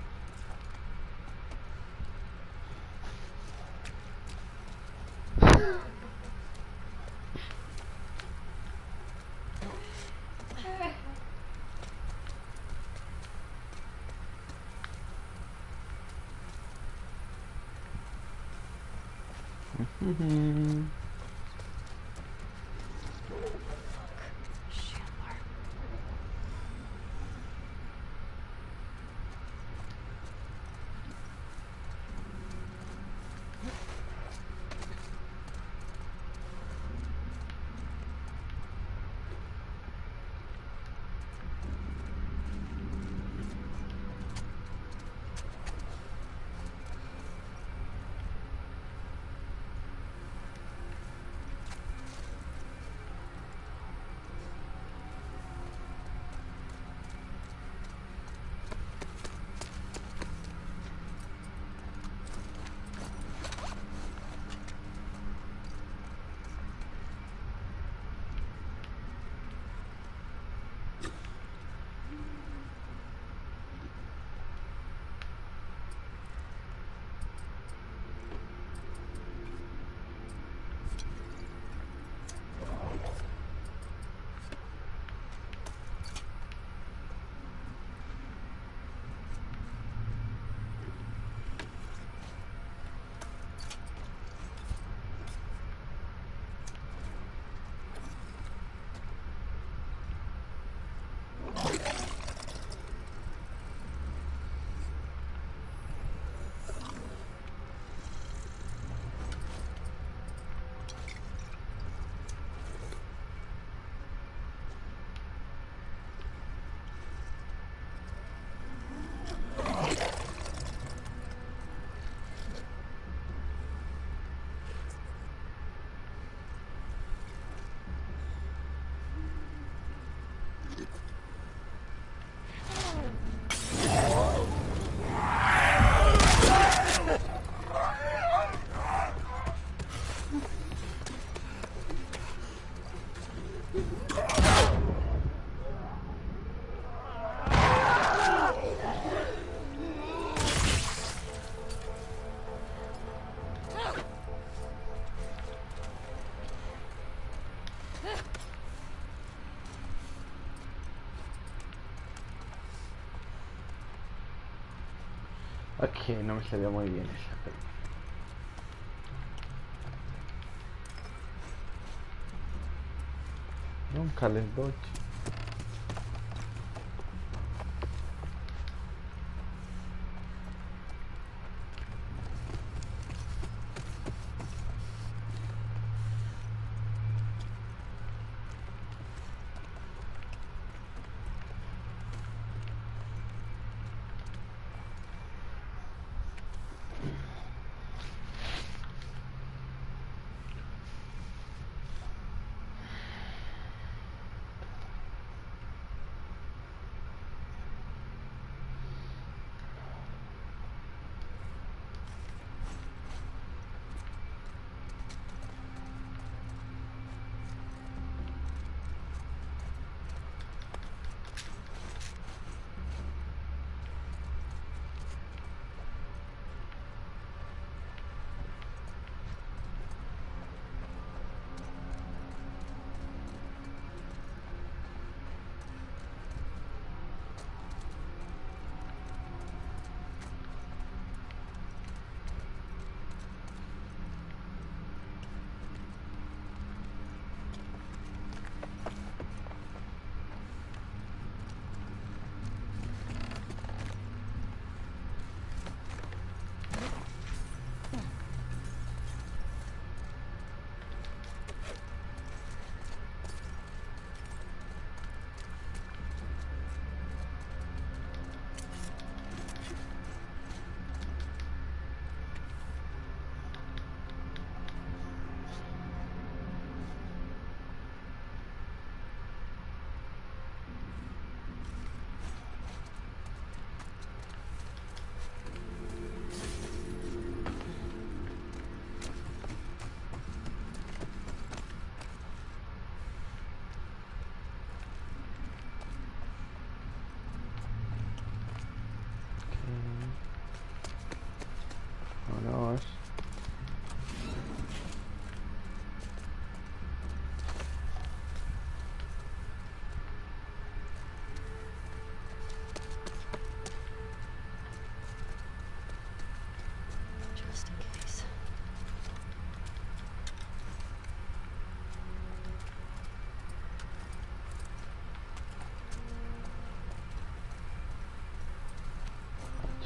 A: Ok, no me salió muy bien esa, pero... Nunca les doy.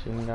A: Chinga.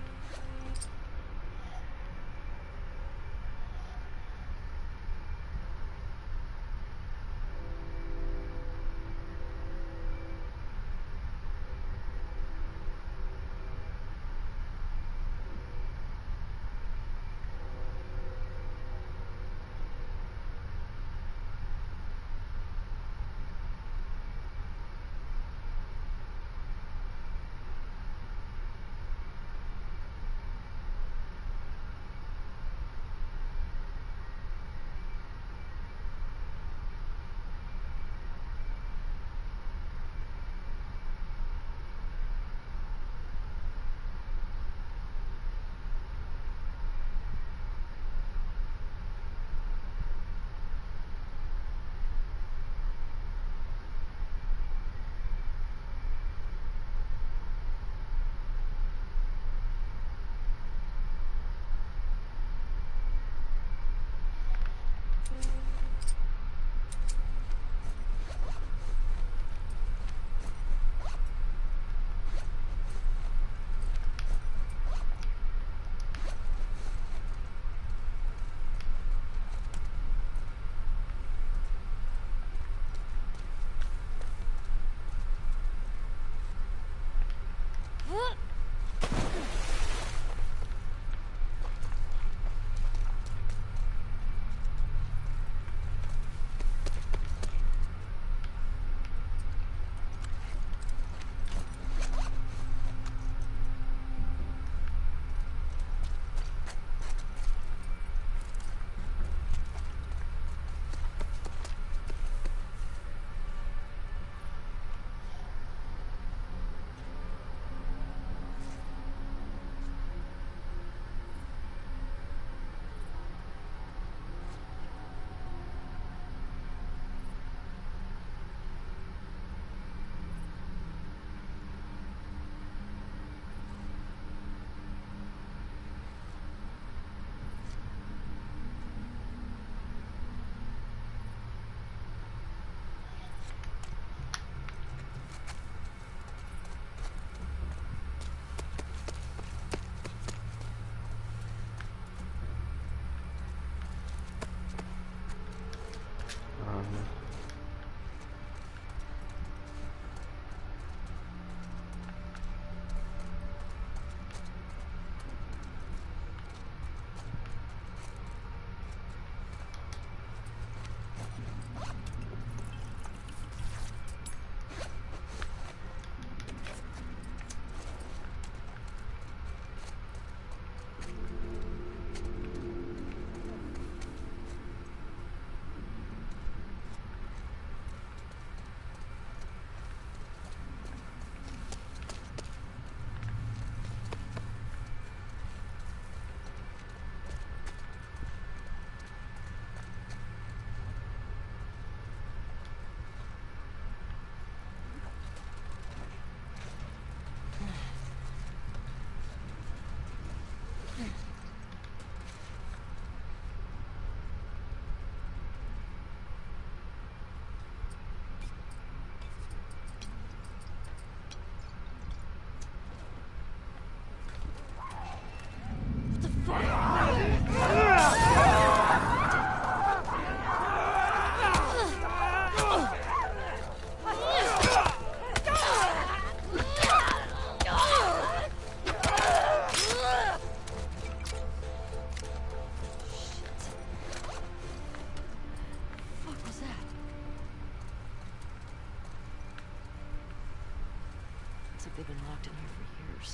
I: Looks like they've been locked in here for years.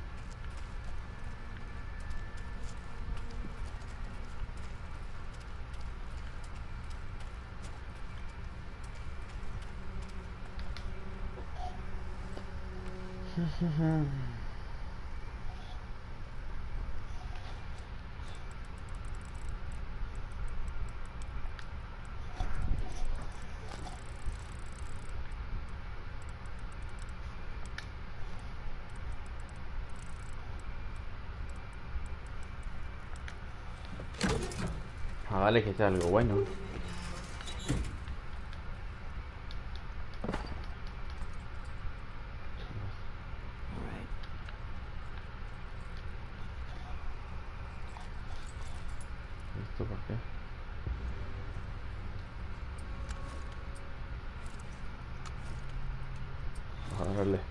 A: Ah, vale, que sea algo bueno. Órale.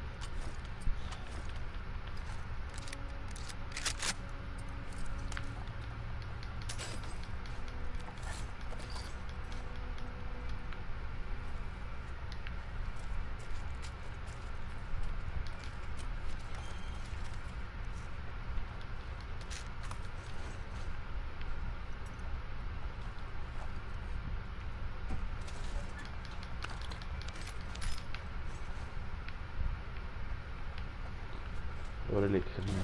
A: Órale, qué genial.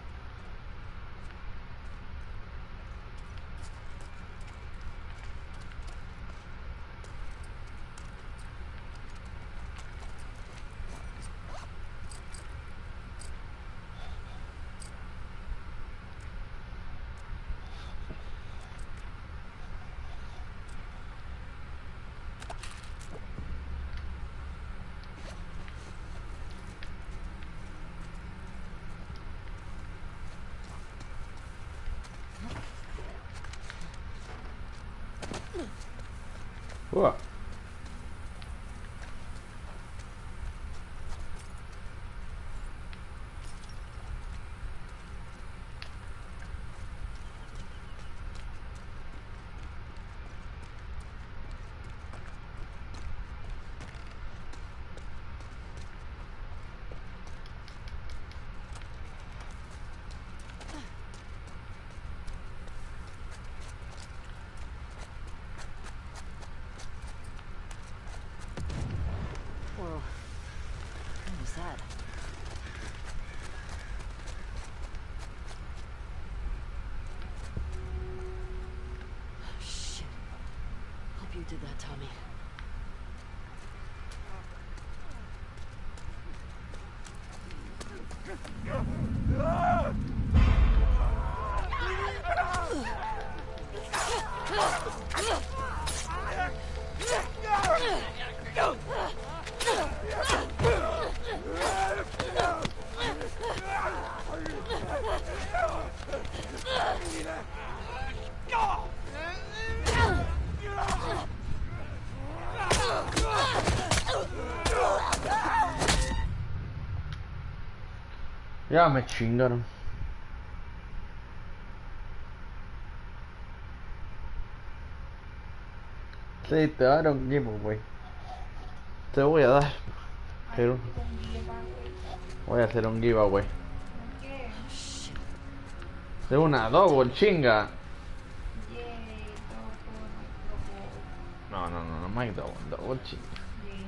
A: Uah.
I: Whoa. What was that? Oh, shit. Hope you did that, Tommy.
A: Ya me chingaron. Sí, te va a dar un giveaway. Te voy a dar. Pero voy a hacer un giveaway.
D: ¿Qué?
A: De una double chinga.
D: Yay, todo por nuestro
A: No, no, no, no, Mike double, double chinga.
D: Yay,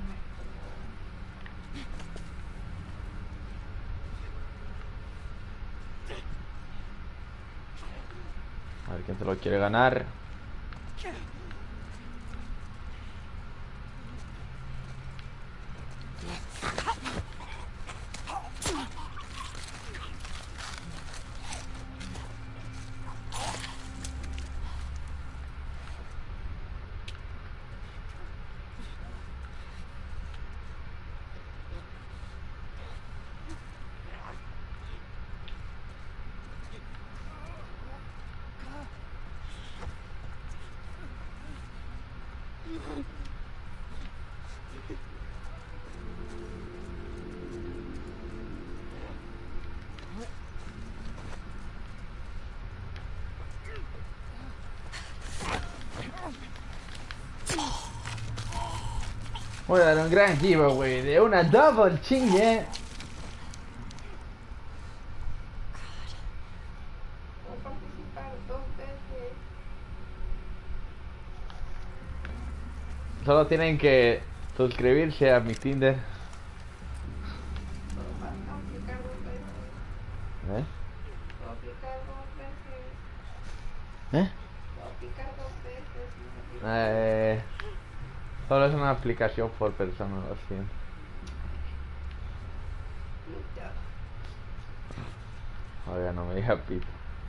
A: A ver quién se lo quiere ganar. Voy a dar un gran giveaway de una double chingue.
D: Puedo participar dos veces.
A: Solo tienen que suscribirse a mi Tinder.
D: Puedo pa- aplicar dos veces.
A: ¿Eh?
D: Puedo aplicar dos veces.
A: ¿Eh?
D: Puedo aplicar dos veces. No me aplico.
A: Eh, solo es una aplicación por persona, lo siento.
D: Lucha.
A: Oiga, no me diga pito.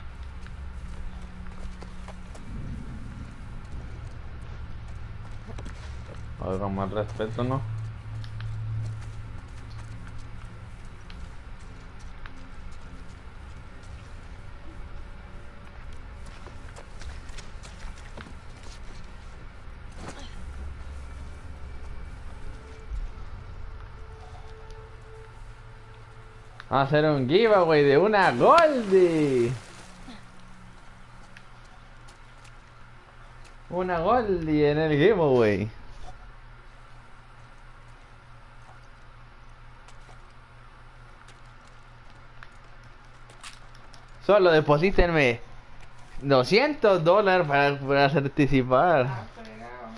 A: Oiga, más respeto, ¿no? Vamos a hacer un giveaway de una Goldie. Una Goldie en el giveaway. Solo deposítenme doscientos dólares para, para participar.
D: Ah, fregado.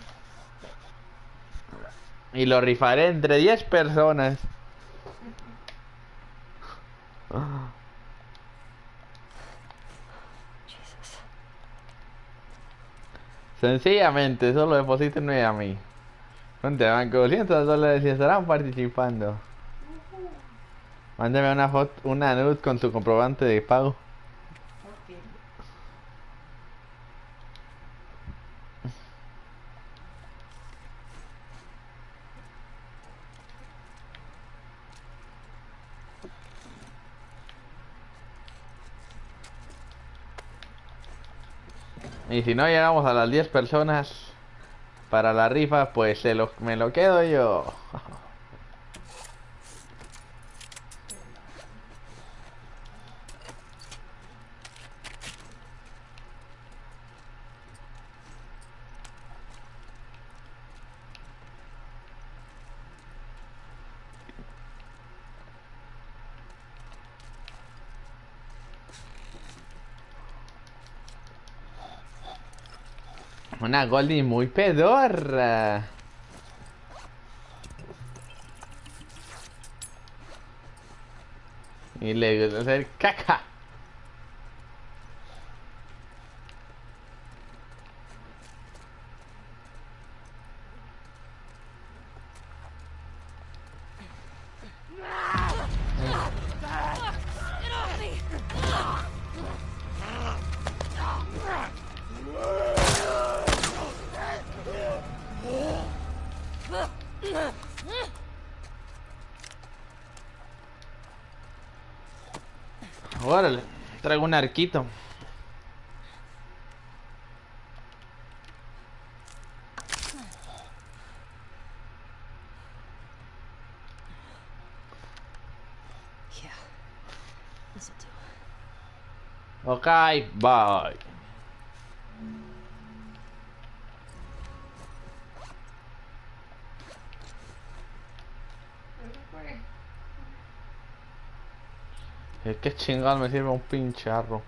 A: Y lo rifaré entre diez personas.
I: Jesus.
A: Sencillamente, solo deposítenme a mí. Cuenta de banco doscientos dólares y estarán participando. Mándeme una foto, una nude con tu comprobante de pago.
D: Ok.
A: Y si no llegamos a las diez personas para la rifa, pues se lo, me lo quedo yo. Una Goldie muy pedorra. Y le gusta hacer caca. Órale, traigo un arquito.
I: Yeah. This'll do.
A: Ok, bye.
D: Eso fue.
A: Es que chingado me sirve un pincharro.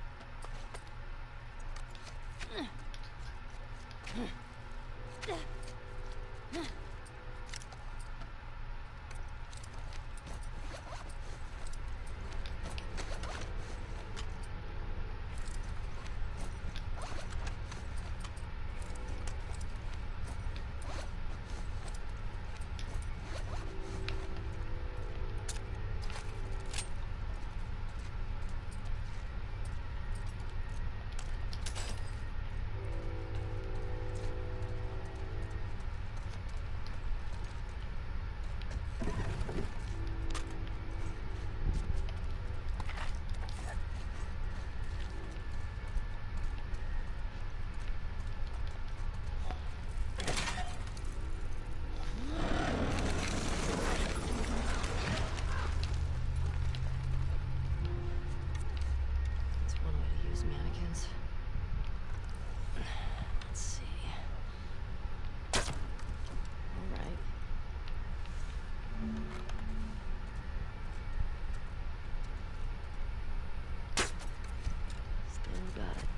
I: That's one way to use mannequins. Let's see. All right. Still got it.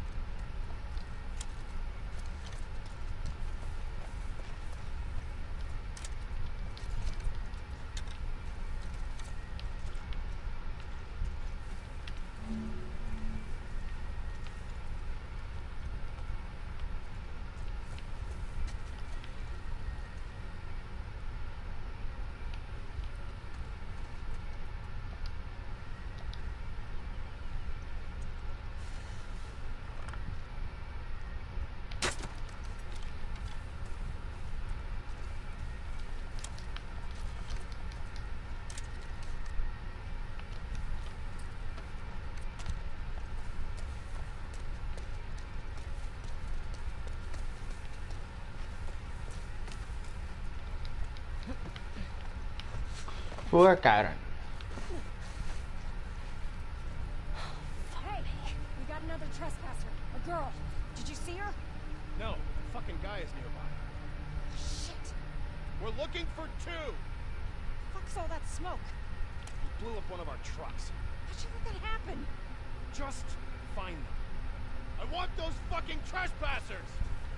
A: Fuga, cabrón.
J: trespasser. A girl. Did you see her?
E: No, the fucking guy is nearby.
J: Shit.
E: We're looking for two!
J: Fuck's all that smoke?
E: He blew up one of our trucks.
J: How'd you let that happen?
E: Just find them. I want those fucking trespassers!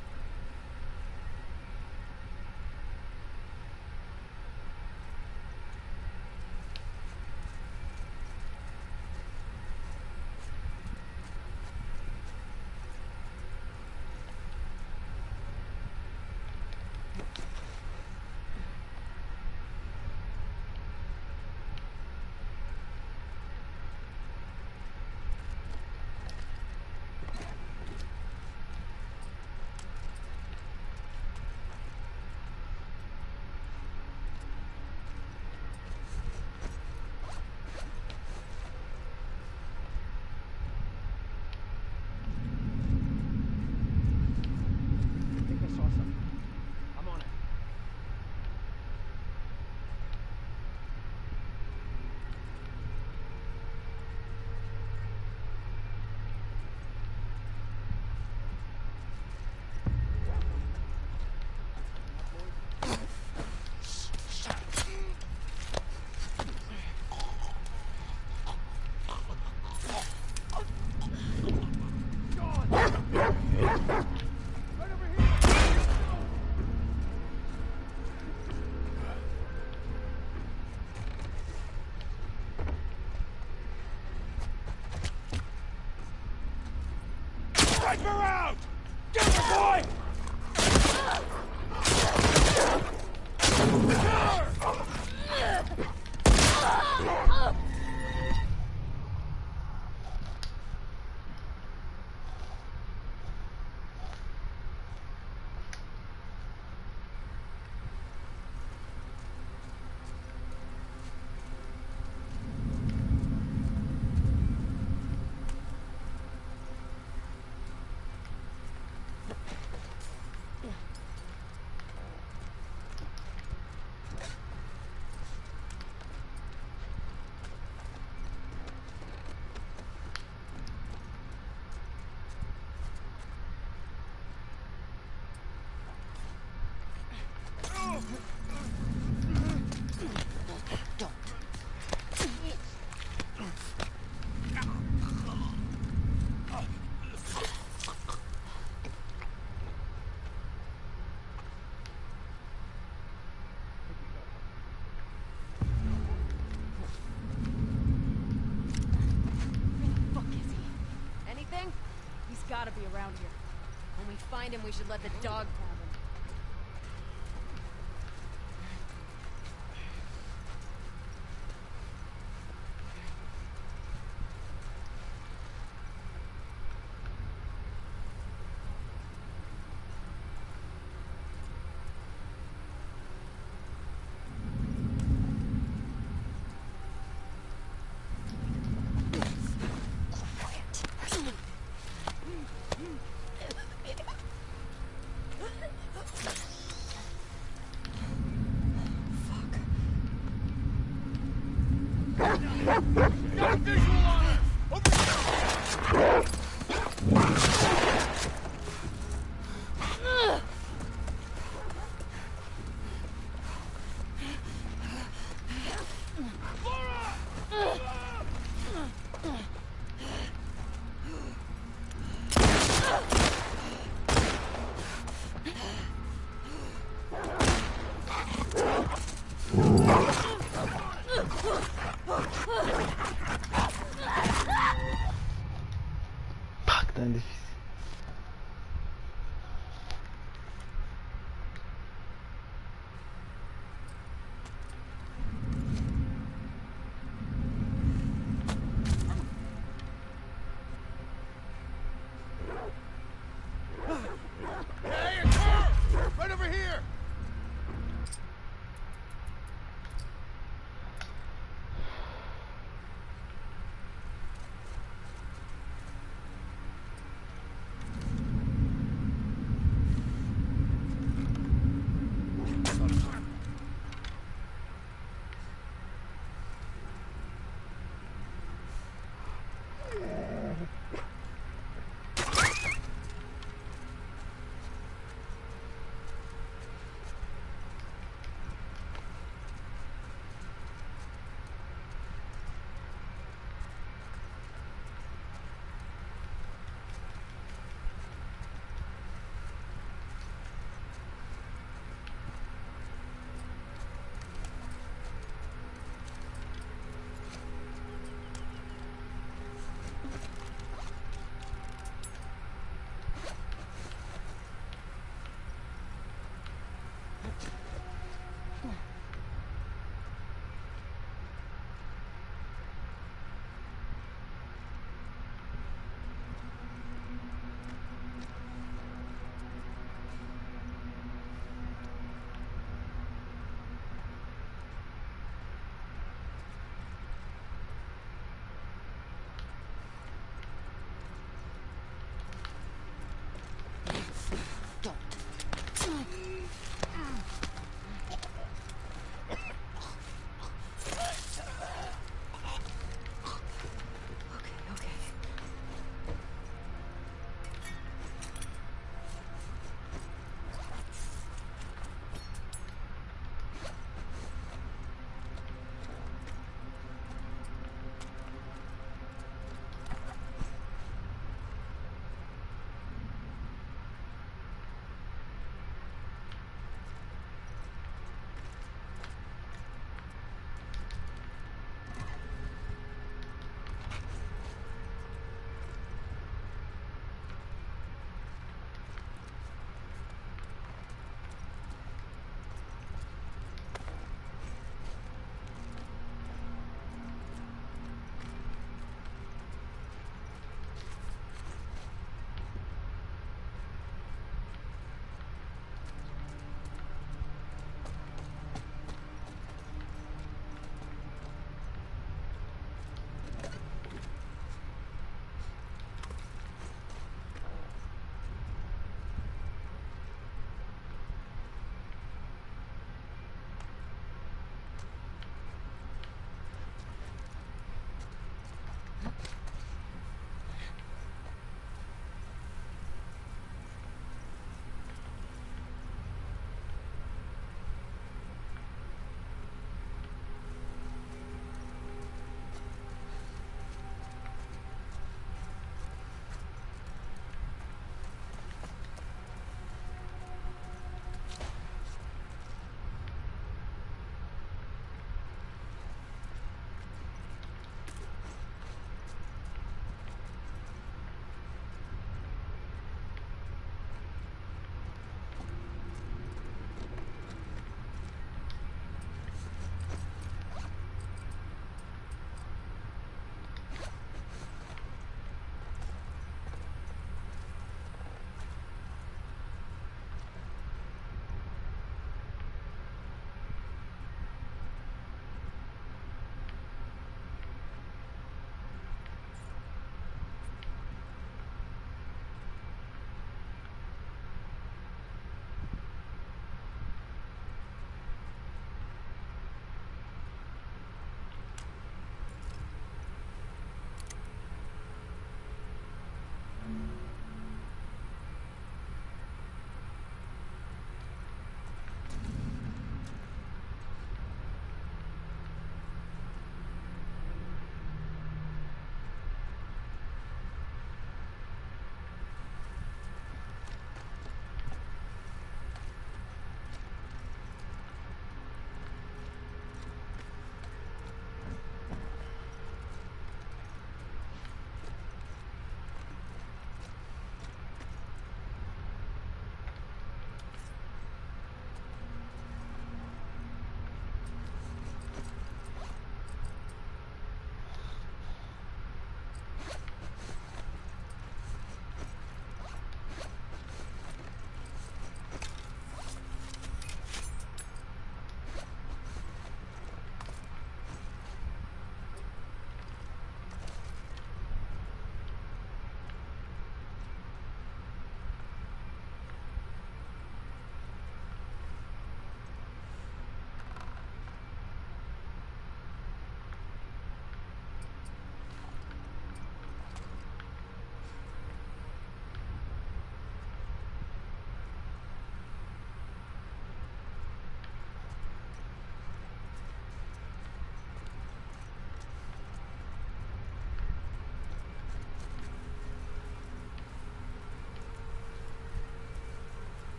E: Wipe her out! Get her, boy!
B: Gotta be around here. When we find him, we should let the dog have him.
E: Got visual on her! Over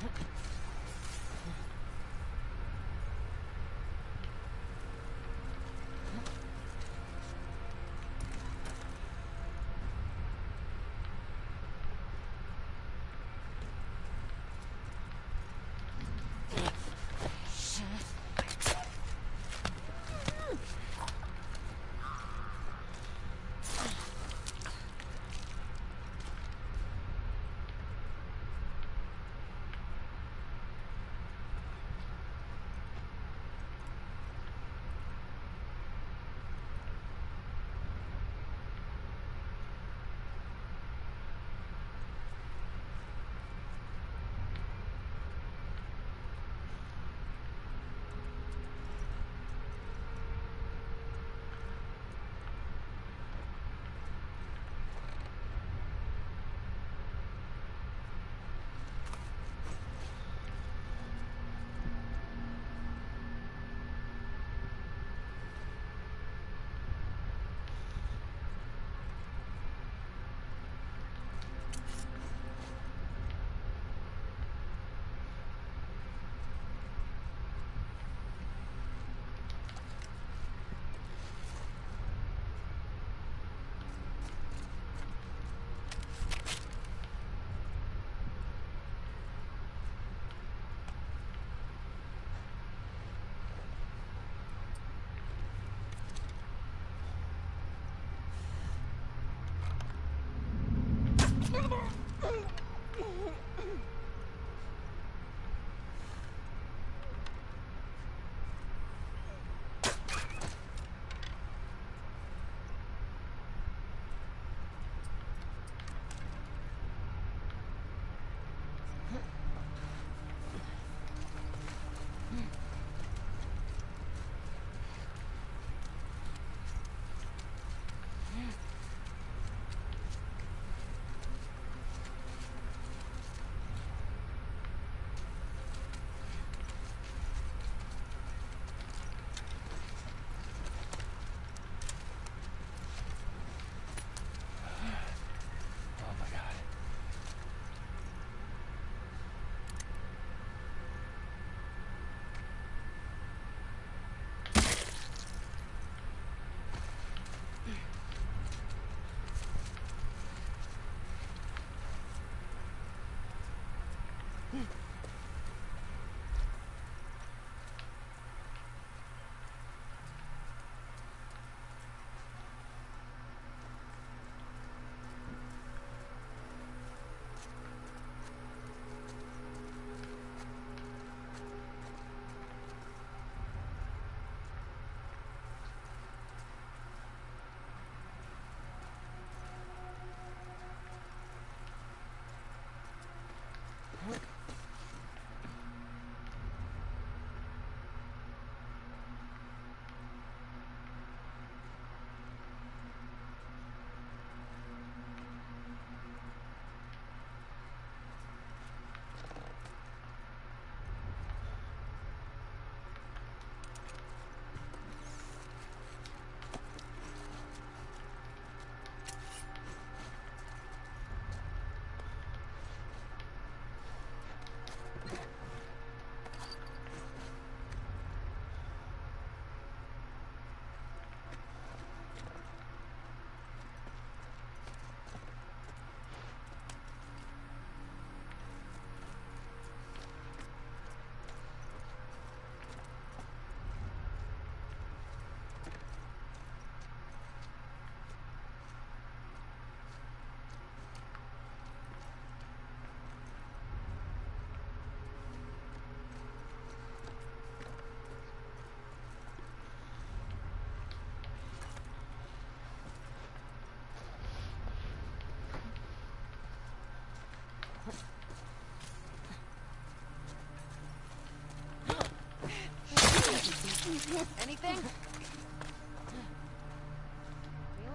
B: Anything? Mila?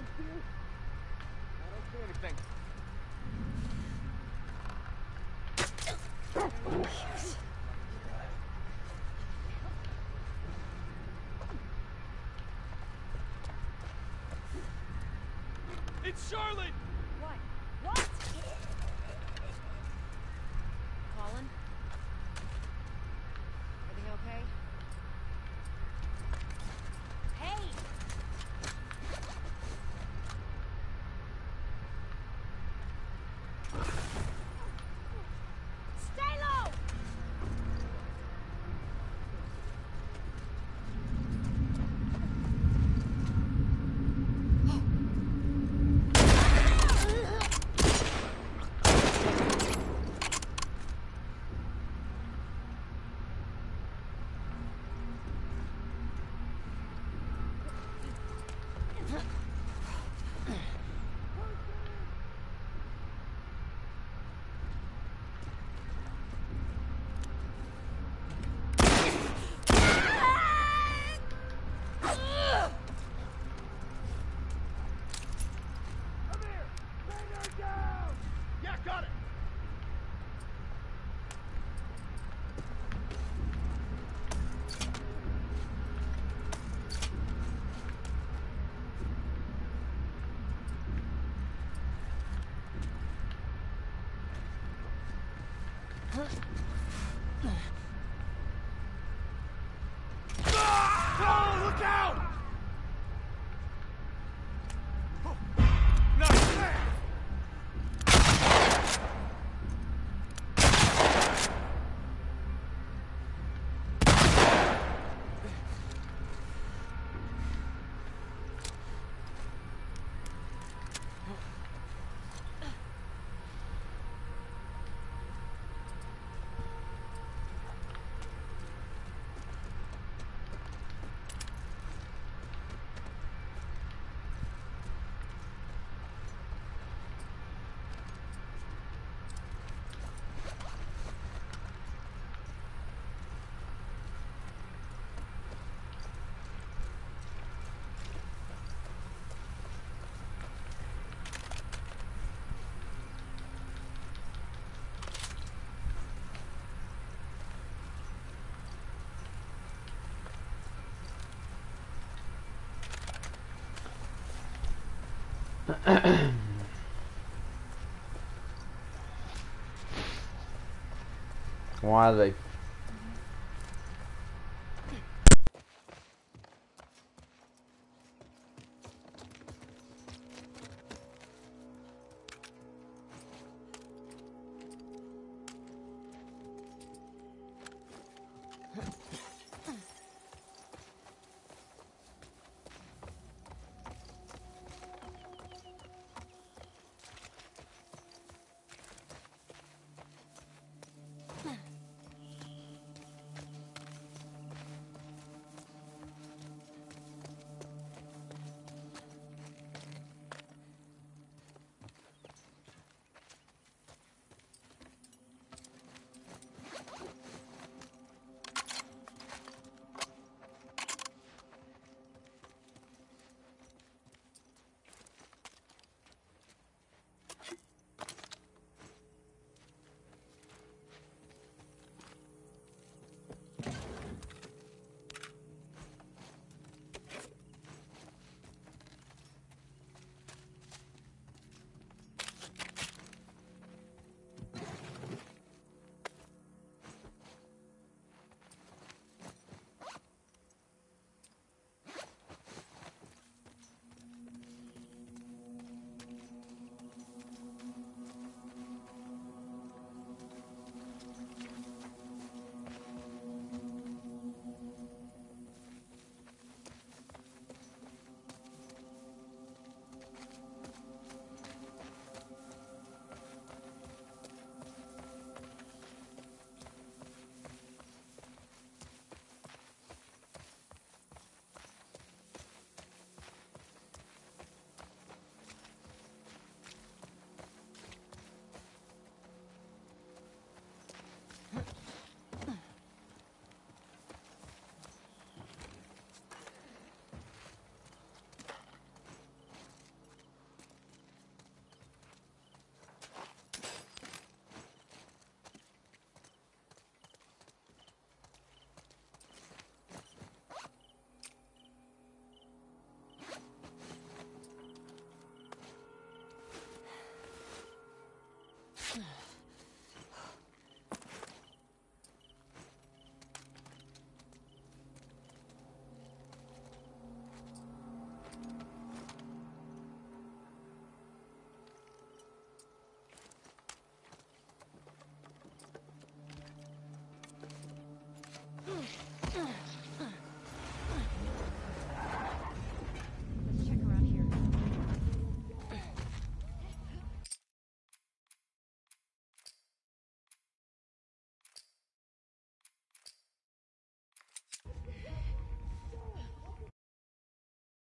E: I don't see anything.
H: It's Charlotte!
B: What? What? Colin? Everything okay? Hey! Stay low!
E: Yeah, got it! Oh, look out! No!
A: Why are they?